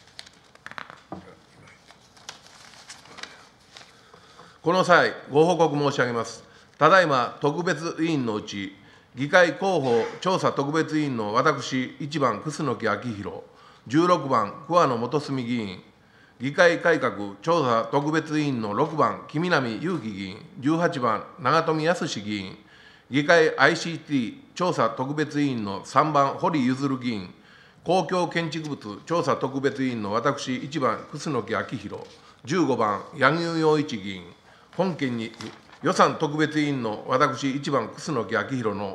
G: この際、ご報告申し上げます。ただいま、特別委員のうち、議会広報調査特別委員の私、いちばん、楠木昭弘、じゅうろくばん、桑野元澄議員、議会改革調査特別委員のろくばん、木南祐樹議員、じゅうはちばん、長富康議員、議会 アイシーティー 調査特別委員のさんばん、堀譲議員、公共建築物調査特別委員の私、いちばん、楠木昭弘、じゅうごばん、柳生洋一議員、本件に予算特別委員の私、いちばん、楠木昭弘の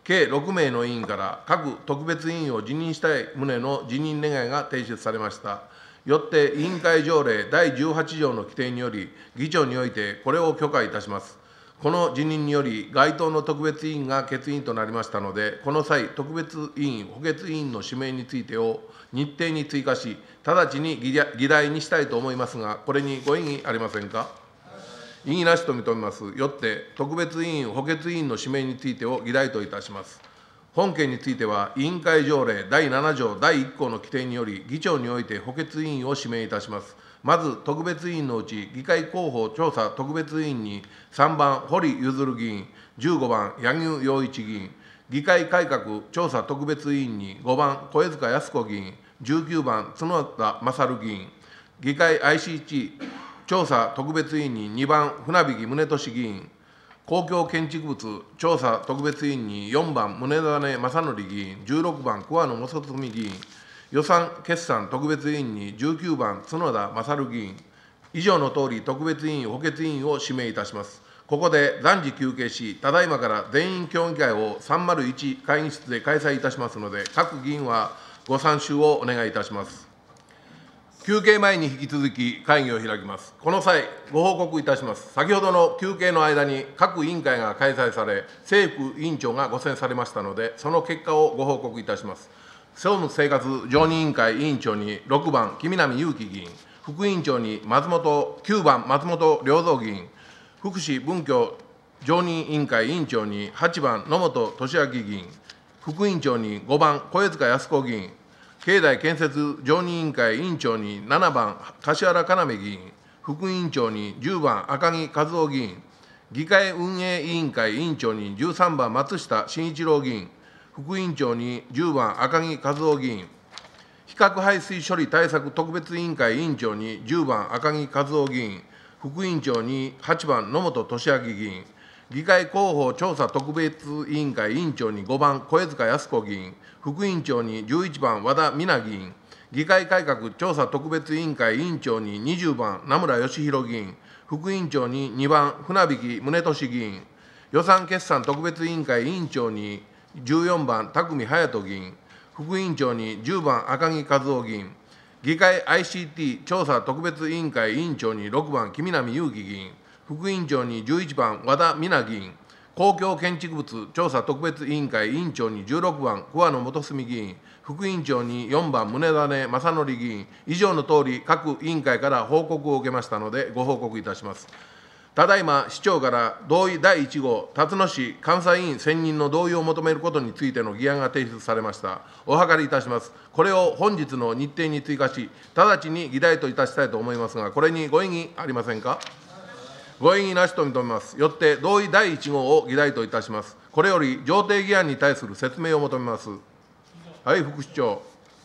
G: 計ろくめいの委員から各特別委員を辞任したい旨の辞任願が提出されました。よって委員会条例だいじゅうはち条の規定により、議長においてこれを許可いたします。この辞任により、該当の特別委員が欠員となりましたので、この際、特別委員、補欠委員の指名についてを日程に追加し、直ちに議題にしたいと思いますが、これにご異議ありませんか。異議なしと認めます。よって、特別委員、補欠委員の指名についてを議題といたします。本件については、委員会条例だいなな条だいいっ項の規定により、議長において補欠委員を指名いたします。まず、特別委員のうち、議会広報調査特別委員に、さんばん、堀譲議員、じゅうごばん、柳生洋一議員、議会改革調査特別委員に、ごばん、小江塚康子議員、じゅうきゅうばん、角田勝議員、議会 アイシーティー 調査特別委員ににばん、船引宗俊議員、公共建築物調査特別委員によんばん、宗種正則議員、じゅうろくばん、桑野正純議員、予算決算特別委員にじゅうきゅうばん、角田勝議員、以上のとおり、特別委員、補欠委員を指名いたします。ここで暫時休憩し、ただいまから全員協議会をさんまるいち会議室で開催いたしますので、各議員はご参集をお願いいたします。休憩前に引き続き会議を開きます。この際、ご報告いたします。先ほどの休憩の間に各委員会が開催され、政府委員長がご選されましたので、その結果をご報告いたします。総務生活常任委員会委員長にろくばん、木南祐樹議員、副委員長に松本きゅうばん、松本良三議員、福祉文教常任委員会委員長にはちばん、野本俊明議員、副委員長にごばん、小江塚康子議員、経済建設常任委員会委員長にななばん、柏原要議員、副委員長にじゅうばん、赤木和夫議員、議会運営委員会委員長にじゅうさんばん、松下慎一郎議員、副委員長にじゅうばん、赤木和夫議員、比較排水処理対策特別委員会委員長にじゅうばん、赤木和夫議員、副委員長にはちばん、野本俊明議員、議会広報調査特別委員会委員長にごばん、小江塚康子議員、副委員長にじゅういちばん、和田美奈議員、議会改革調査特別委員会委員長ににじゅうばん、名村義弘議員、副委員長ににばん、船引宗俊議員、予算決算特別委員会委員長にじゅうよんばん、匠隼人議員、副委員長にじゅうばん、赤木和夫議員、議会 アイシーティー 調査特別委員会委員長にろくばん、木南祐樹議員、副委員長にじゅういちばん、和田美奈議員、公共建築物調査特別委員会委員長にじゅうろくばん、桑野元澄議員、副委員長によんばん、宗種正則議員、以上のとおり、各委員会から報告を受けましたので、ご報告いたします。ただいま、市長から同意だいいち号、辰野市監査委員選任の同意を求めることについての議案が提出されました。お諮りいたします。これを本日の日程に追加し、直ちに議題といたしたいと思いますが、これにご異議ありませんか。ご異議なしと認めます。よって同意だいいち号を議題といたします。これより上程議案に対する説明を求めます。はい、副市長。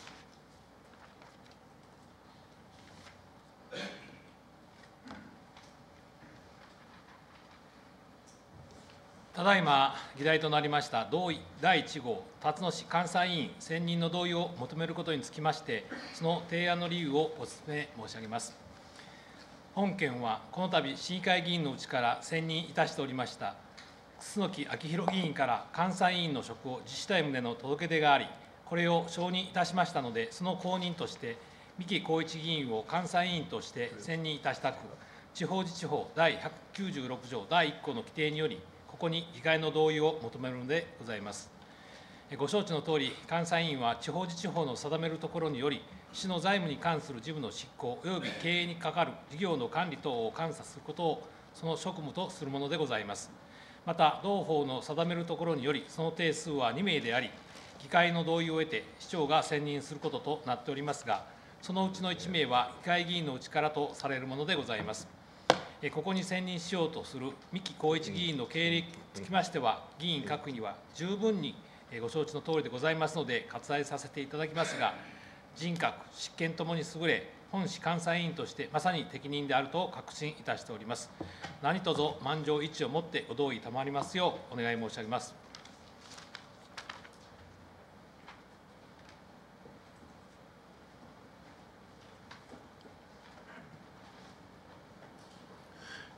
I: ただいま議題となりました同意だいいち号、辰野市監査委員選任の同意を求めることにつきまして、その提案の理由をご説明申し上げます。本件は、この度、市議会議員のうちから選任いたしておりました、楠木昭弘議員から監査委員の職を辞したい旨の届け出があり、これを承認いたしましたので、その後任として、三木孝一議員を監査委員として選任いたしたく、地方自治法第ひゃくきゅうじゅうろく条だいいっ項の規定により、ここに議会の同意を求めるのでございます。ご承知のとおり、監査委員は地方自治法の定めるところにより、市の財務に関する事務の執行及び経営に係る事業の管理等を監査することをその職務とするものでございます。また、同法の定めるところにより、その定数はにめいであり、議会の同意を得て市長が選任することとなっておりますが、そのうちのいちめいは議会議員のうちからとされるものでございます。ここに選任しようとする三木孝一議員の経歴につきましては、議員各位には十分にご承知のとおりでございますので、割愛させていただきますが、人格、執権ともに優れ、本市監査委員としてまさに適任であると確信いたしております。何卒満場一致をもってご同意賜りますようお願い申し上げます。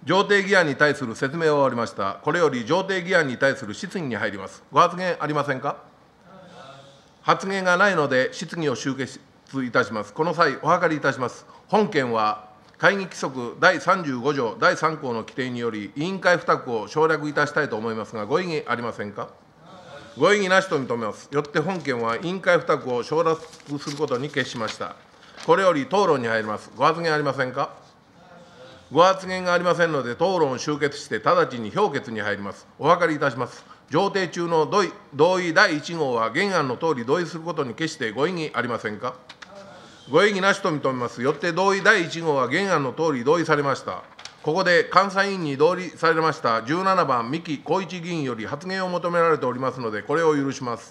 G: 上定議案に対する説明は終わりました。これより上定議案に対する質疑に入ります。ご発言ありませんか。発言がないので、質疑を終結いたします。この際、お諮りいたします。本件は、会議規則だいさんじゅうご条だいさん項の規定により、委員会付託を省略いたしたいと思いますが、ご異議ありませんか。ご異議なしと認めます。よって本件は委員会付託を省略することに決しました。これより討論に入ります。ご発言ありませんか。ご発言がありませんので、討論を終結して、直ちに評決に入ります。お諮りいたします。上定中の同意だいいち号は、原案のとおり同意することに決してご異議ありませんか。ご異議なしと認めます。よって同意だいいち号は原案のとおり同意されました。ここで監査委員に同意されましたじゅうななばん、三木孝一議員より発言を求められておりますので、これを許します。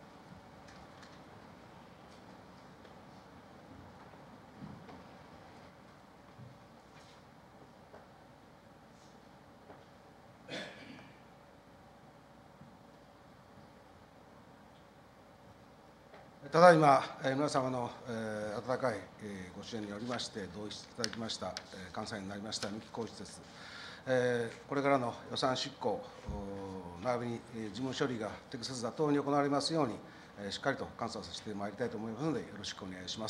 J: ただいま、えー、皆様の、えー、温かい、えー、ご支援によりまして、同意していただきました、えー、監査員になりました三木孝一です。えー、これからの予算執行、並びに事務処理が適切妥当に行われますように、えー、しっかりと監査させてまいりたいと思いますので、よろしくお願いします。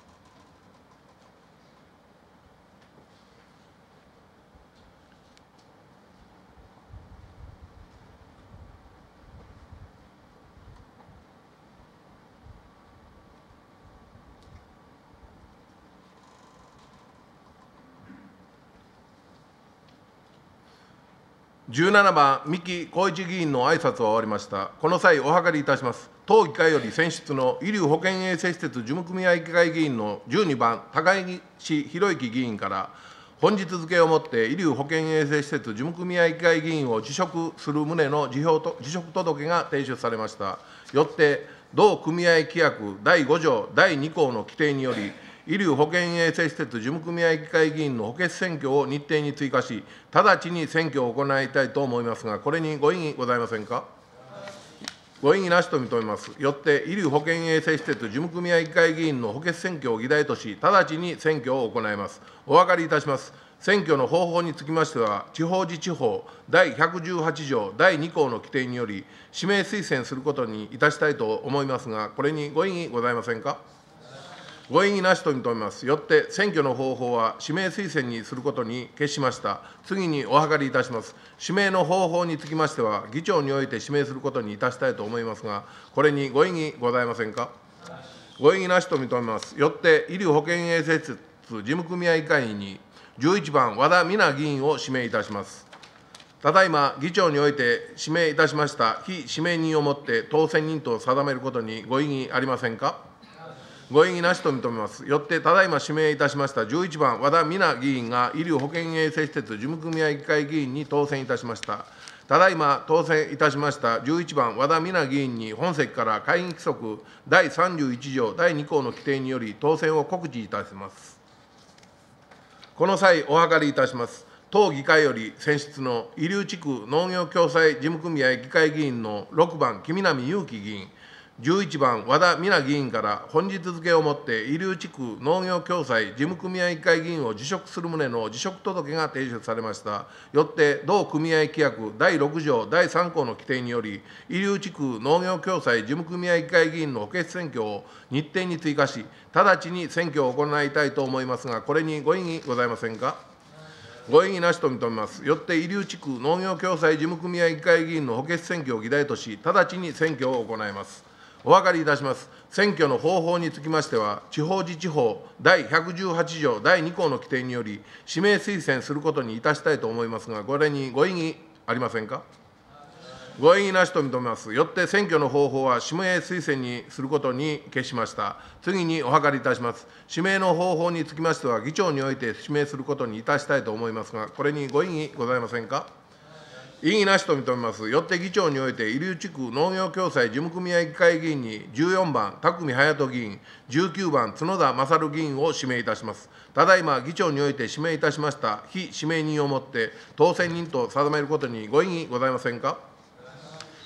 G: じゅうななばん、三木孝一議員の挨拶は終わりました。この際、お諮りいたします。当議会より選出の医療保健衛生施設事務組合議会議員のじゅうにばん、高石博之議員から、本日付をもって医療保健衛生施設事務組合議会議員を辞職する旨の辞表と辞職届が提出されました。よって、同組合規約だいご条だいに項の規定により、医療保健衛生施設事務組合議会議員の補欠選挙を日程に追加し、直ちに選挙を行いたいと思いますが、これにご異議ございませんか。ご異議なしと認めます。よって、医療保健衛生施設事務組合議会議員の補欠選挙を議題とし、直ちに選挙を行います。お分かりいたします。選挙の方法につきましては、地方自治法だいひゃくじゅうはち条だいに項の規定により、指名推薦することにいたしたいと思いますが、これにご異議ございませんか。ご異議なしと認めます。よって、選挙の方法は指名推薦にすることに決しました。次にお諮りいたします。指名の方法につきましては、議長において指名することにいたしたいと思いますが、これにご異議ございませんか。ご異議なしと認めます。よって、医療保健衛生施設事務組合議会員に、じゅういちばん、和田美奈議員を指名いたします。ただいま、議長において指名いたしました非指名人をもって当選人と定めることにご異議ありませんか。ご異議なしと認めます。よって、ただいま指名いたしましたじゅういちばん、和田美奈議員が医療保健衛生施設事務組合議会議員に当選いたしました。ただいま当選いたしましたじゅういちばん、和田美奈議員に本席から会議規則だいさんじゅういち条だいに項の規定により、当選を告示いたします。この際、お諮りいたします。当議会より選出の医療地区農業共済事務組合議会議員のろくばん、木南祐樹議員、じゅういちばん、和田美奈議員から本日付をもって医療地区農業共済事務組合議会議員を辞職する旨の辞職届が提出されました。よって、同組合規約だいろく条だいさん項の規定により、医療地区農業共済事務組合議会議員の補欠選挙を日程に追加し、直ちに選挙を行いたいと思いますが、これにご異議ございませんか。ご異議なしと認めます。よって、医療地区農業共済事務組合議会議員の補欠選挙を議題とし、直ちに選挙を行います。お分かりいたします。選挙の方法につきましては、地方自治法だいひゃくじゅうはち条だいに項の規定により、指名推薦することにいたしたいと思いますが、これにご異議ありませんか。ご異議なしと認めます。よって、選挙の方法は指名推薦にすることに決しました。次にお諮りいたします。指名の方法につきましては、議長において指名することにいたしたいと思いますが、これにご異議ございませんか。異議なしと認めます。よって議長において、医療地区農業共済事務組合議会議員にじゅうよんばん、匠隼人議員、じゅうきゅうばん、角田勝議員を指名いたします。ただいま議長において指名いたしました非指名人をもって当選人と定めることにご異議ございませんか。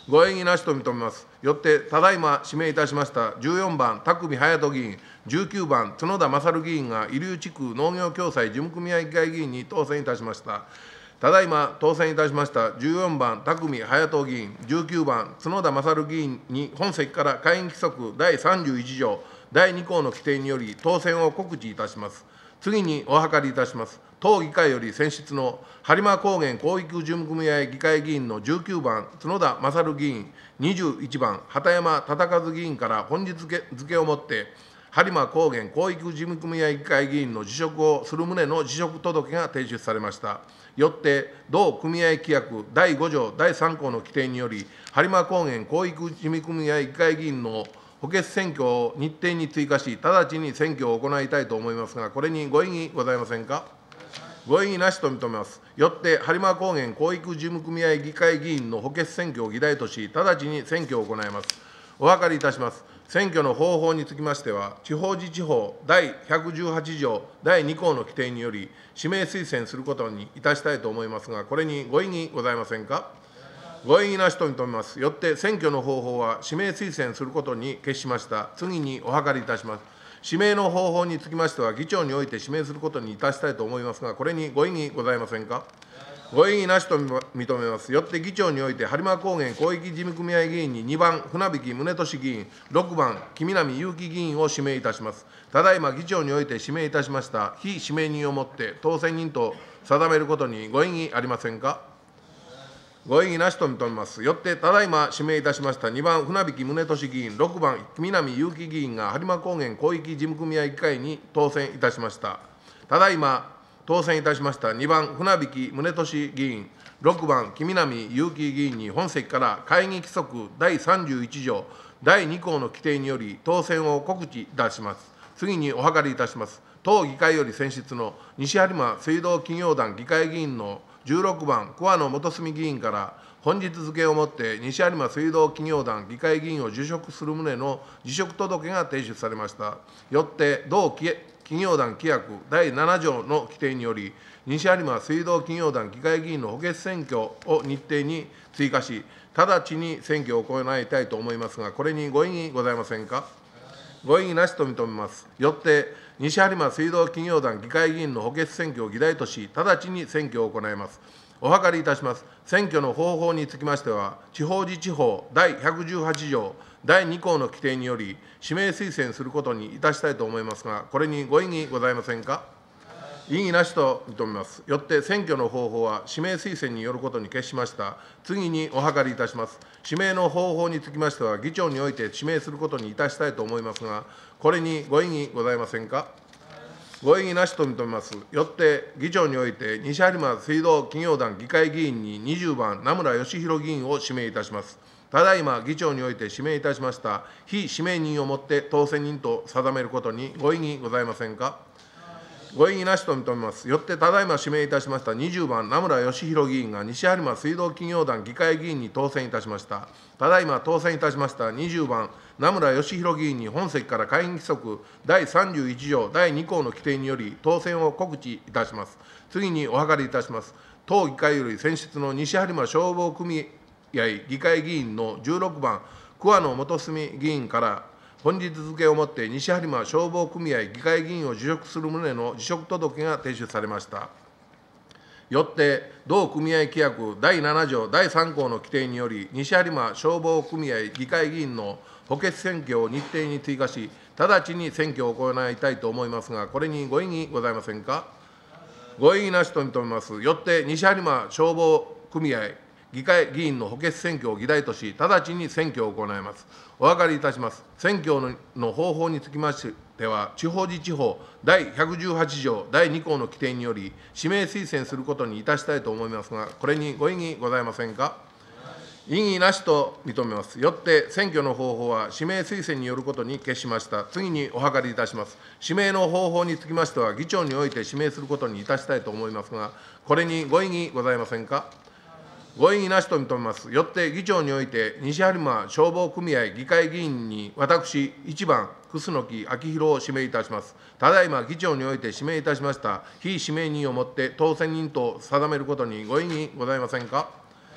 G: ご異議なしと認めます。よって、ただいま指名いたしましたじゅうよんばん、宅見隼人議員、じゅうきゅうばん、角田勝議員が、入流地区農業共済事務組合議会議員に当選いたしました。ただいま当選いたしましたじゅうよんばん、宅見隼人議員、じゅうきゅうばん、角田勝議員に本席から会議規則だいさんじゅういち条だいに項の規定により当選を告知いたします。次にお諮りいたします。当議会より選出の播磨高原広域事務組合議会議員のじゅうきゅうばん、角田勝議員、にじゅういちばん、畑山忠和議員から本日付付をもって、播磨高原広域事務組合議会議員の辞職をする旨の辞職届が提出されました。よって、同組合規約だいご条だいさん項の規定により、播磨高原広域事務組合議会議員の補欠選挙を日程に追加し、直ちに選挙を行いたいと思いますが、これにご異議ございませんか。ご異議なしと認めます。よって、播磨高原広域事務組合議会議員の補欠選挙を議題とし、直ちに選挙を行います。お諮りいたします。選挙の方法につきましては、地方自治法だいひゃくじゅうはち条だいに項の規定により、指名推薦することにいたしたいと思いますが、これにご異議ございませんか。ご異議なしと認めます。よって、選挙の方法は指名推薦することに決しました。次にお諮りいたします。指名の方法につきましては、議長において指名することにいたしたいと思いますが、これにご異議ございませんか。ご異議なしと認めます。よって議長において、播磨高原広域事務組合議員ににばん、船引宗俊議員、ろくばん、木南祐樹議員を指名いたします。ただいま議長において指名いたしました非指名人をもって当選人と定めることにご異議ありませんか。ご異議なしと認めます。よって、ただいま指名いたしましたにばん、船引宗俊議員、ろくばん、木南祐樹議員が播磨高原広域事務組合議会に当選いたしました。ただいま当選いたしましたにばん、船引宗俊議員、ろくばん、木南祐樹議員に本席から会議規則だいさんじゅういち条だいに項の規定により当選を告知いたします。次にお諮りいたします。当議会より選出の西播磨水道企業団議会議員のじゅうろくばん、桑野元澄議員から本日付をもって西播磨水道企業団議会議員を辞職する旨の辞職届が提出されました。よって同企業団規約だいなな条の規定により、西播磨水道企業団議会議員の補欠選挙を日程に追加し、直ちに選挙を行いたいと思いますが、これにご異議ございませんか。ご異議なしと認めます。よって、西播磨水道企業団議会議員の補欠選挙を議題とし、直ちに選挙を行います。お諮りいたします。選挙の方法につきましては、地方自治法だいひゃくじゅうはち条だいに項の規定により、指名推薦することにいたしたいと思いますが、これにご異議ございませんか。異議なしと認めます。よって、選挙の方法は指名推薦によることに決しました。次にお諮りいたします。指名の方法につきましては、議長において指名することにいたしたいと思いますが、これにご異議ございませんか。ご異議なしと認めます。よって、議長において、西播磨水道企業団議会議員ににじゅうばん、名村義弘議員を指名いたします。ただいま議長において指名いたしました非指名人をもって当選人と定めることにご異議ございませんか。ご異議なしと認めます。よって、ただいま指名いたしましたにじゅうばん、名村義弘議員が西播磨水道企業団議会議員に当選いたしました。ただいま当選いたしましたにじゅうばん、名村義弘議員に本席から会議規則だいさんじゅういち条だいに項の規定により当選を告知いたします。次にお諮りいたします。当議会より選出の西播磨消防組合議会議員のじゅうろくばん、桑野元澄議員から本日付をもって西播磨消防組合議会議員を辞職する旨の辞職届が提出されました。よって、同組合規約だいなな条だいさん項の規定により、西播磨消防組合議会議員の補欠選挙を日程に追加し、直ちに選挙を行いたいと思いますが、これにご異議ございませんか。ご異議なしと認めます。よって、西播磨消防組合議会議員の補欠選挙を議題とし、直ちに選挙を行います。お諮りいたします。選挙の方法につきましては、地方自治法だいひゃくじゅうはち条だいに項の規定により、指名推薦することにいたしたいと思いますが、これにご異議ございませんか。異議なしと認めます。よって、選挙の方法は指名推薦によることに決しました。次にお諮りいたします。指名の方法につきましては、議長において指名することにいたしたいと思いますが、これにご異議ございませんか。ご異議なしと認めます。よって、議長において、西播磨消防組合議会議員に私、いちばん、楠木昭弘を指名いたします。ただいま議長において指名いたしました非指名人をもって当選人と定めることにご異議ございませんか。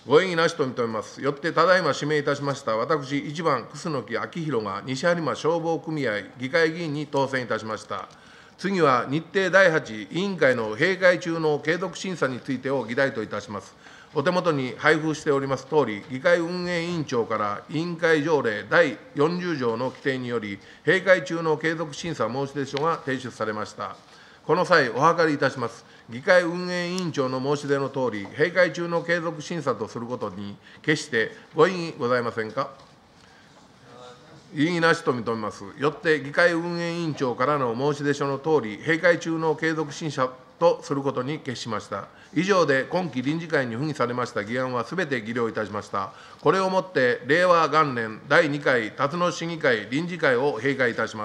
G: ご異議なしと認めます。よってただいま指名いたしました私いちばん楠木昭弘が西播磨消防組合議会議員に当選いたしました。次は日程だいはち委員会の閉会中の継続審査についてを議題といたします。お手元に配布しておりますとおり、議会運営委員長から委員会条例だいよんじゅう条の規定により、閉会中の継続審査申し出書が提出されました。この際、お諮りいたします。議会運営委員長の申し出のとおり、閉会中の継続審査とすることに、決してご異議ございませんか。異議なしと認めます。よって議会運営委員長からの申し出書のとおり、閉会中の継続審査とすることに決しました。以上で今期臨時会に付議されました議案はすべて議了いたしました。これをもって令和元年だいにかい辰野市議会臨時会を閉会いたします。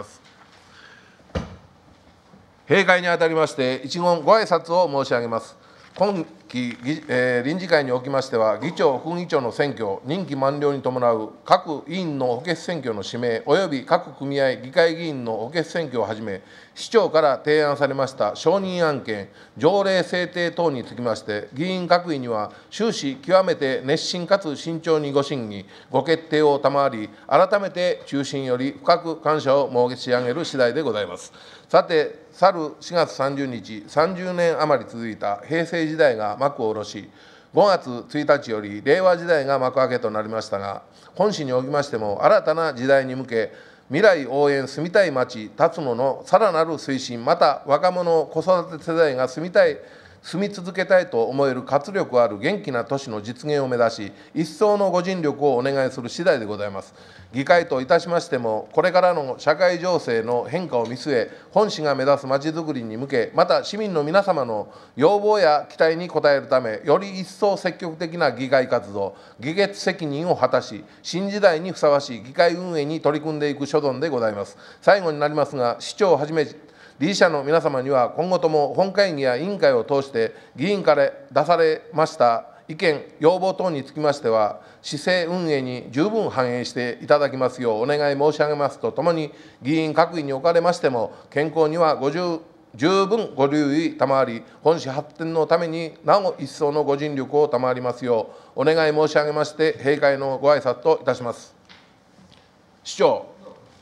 G: 閉会にあたりまして、一言ご挨拶を申し上げます。今期、えー、臨時会におきましては、議長、副議長の選挙、任期満了に伴う各委員の補欠選挙の指名、および各組合、議会議員の補欠選挙をはじめ、市長から提案されました承認案件、条例制定等につきまして、議員各位には終始極めて熱心かつ慎重にご審議、ご決定を賜り、改めて衷心より深く感謝を申し上げる次第でございます。さて、去るしがつさんじゅうにち、さんじゅうねん余り続いた平成時代が幕を下ろし、ごがつついたちより令和時代が幕開けとなりましたが、本市におきましても新たな時代に向け、未来応援住みたい町辰野のさらなる推進、また若者子育て世代が住みたい住み続けたいと思える活力ある元気な都市の実現を目指し、一層のご尽力をお願いする次第でございます。議会といたしましても、これからの社会情勢の変化を見据え、本市が目指すまちづくりに向け、また市民の皆様の要望や期待に応えるため、より一層積極的な議会活動、議決責任を果たし、新時代にふさわしい議会運営に取り組んでいく所存でございます。最後になりますが、市長をはじめ、理事者の皆様には、今後とも本会議や委員会を通して、議員から出されました意見、要望等につきましては、市政運営に十分反映していただきますようお願い申し上げますとともに、議員各位におかれましても、健康にはご十分ご留意賜り、本市発展のためになお一層のご尽力を賜りますようお願い申し上げまして、閉会のご挨拶といたします。市長。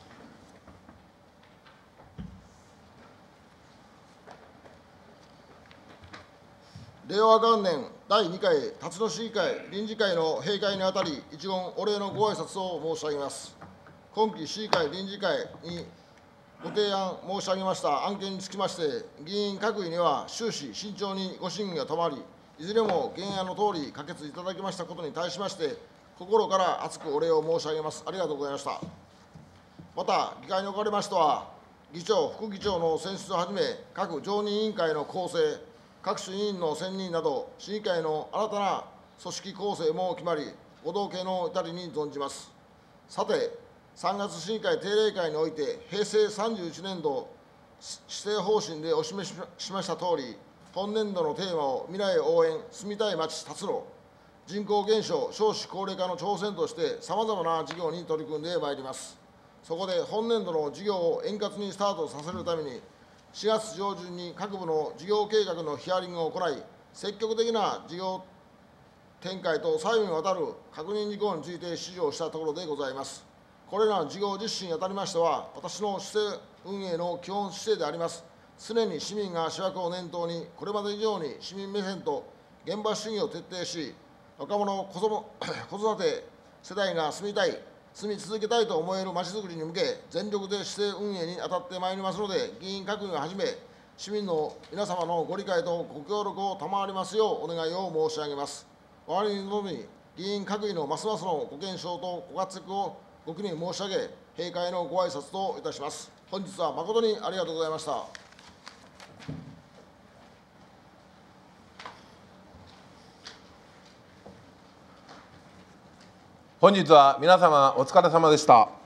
C: 令和元年だいにかい辰野市議会臨時会の閉会にあたり、一言お礼のご挨拶を申し上げます。今期市議会臨時会にご提案申し上げました案件につきまして、議員各位には終始慎重にご審議が賜り、いずれも原案のとおり可決いただきましたことに対しまして、心から厚くお礼を申し上げます。ありがとうございました。また、議会におかれましては、議長、副議長の選出をはじめ、各常任委員会の構成、各種委員の選任など、市議会の新たな組織構成も決まり、ご同敬の至りに存じます。さて、さんがつ市議会定例会において、平成さんじゅういちねんど施政方針でお示ししましたとおり、本年度のテーマを未来応援住みたい町辰野、人口減少、少子高齢化の挑戦として、さまざまな事業に取り組んでまいります。そこで本年度の事業を円滑にスタートさせるために、しがつ上旬に各部の事業計画のヒアリングを行い、積極的な事業展開と細部にわたる確認事項について指示をしたところでございます。これらの事業実施にあたりましては、私の市政運営の基本姿勢であります。常に市民が主役を念頭に、これまで以上に市民目線と現場主義を徹底し、若者、子育て世代が住みたい、住み続けたいと思えるまちづくりに向け、全力で市政運営に当たってまいりますので、議員各位をはじめ、市民の皆様のご理解とご協力を賜りますようお願いを申し上げます。我々に臨み、議員各位のますますのご健勝とご活躍をご祈念申し上げ、閉会のご挨拶といたします。本日は誠にありがとうございました。
G: 本日は皆様お疲れ様でした。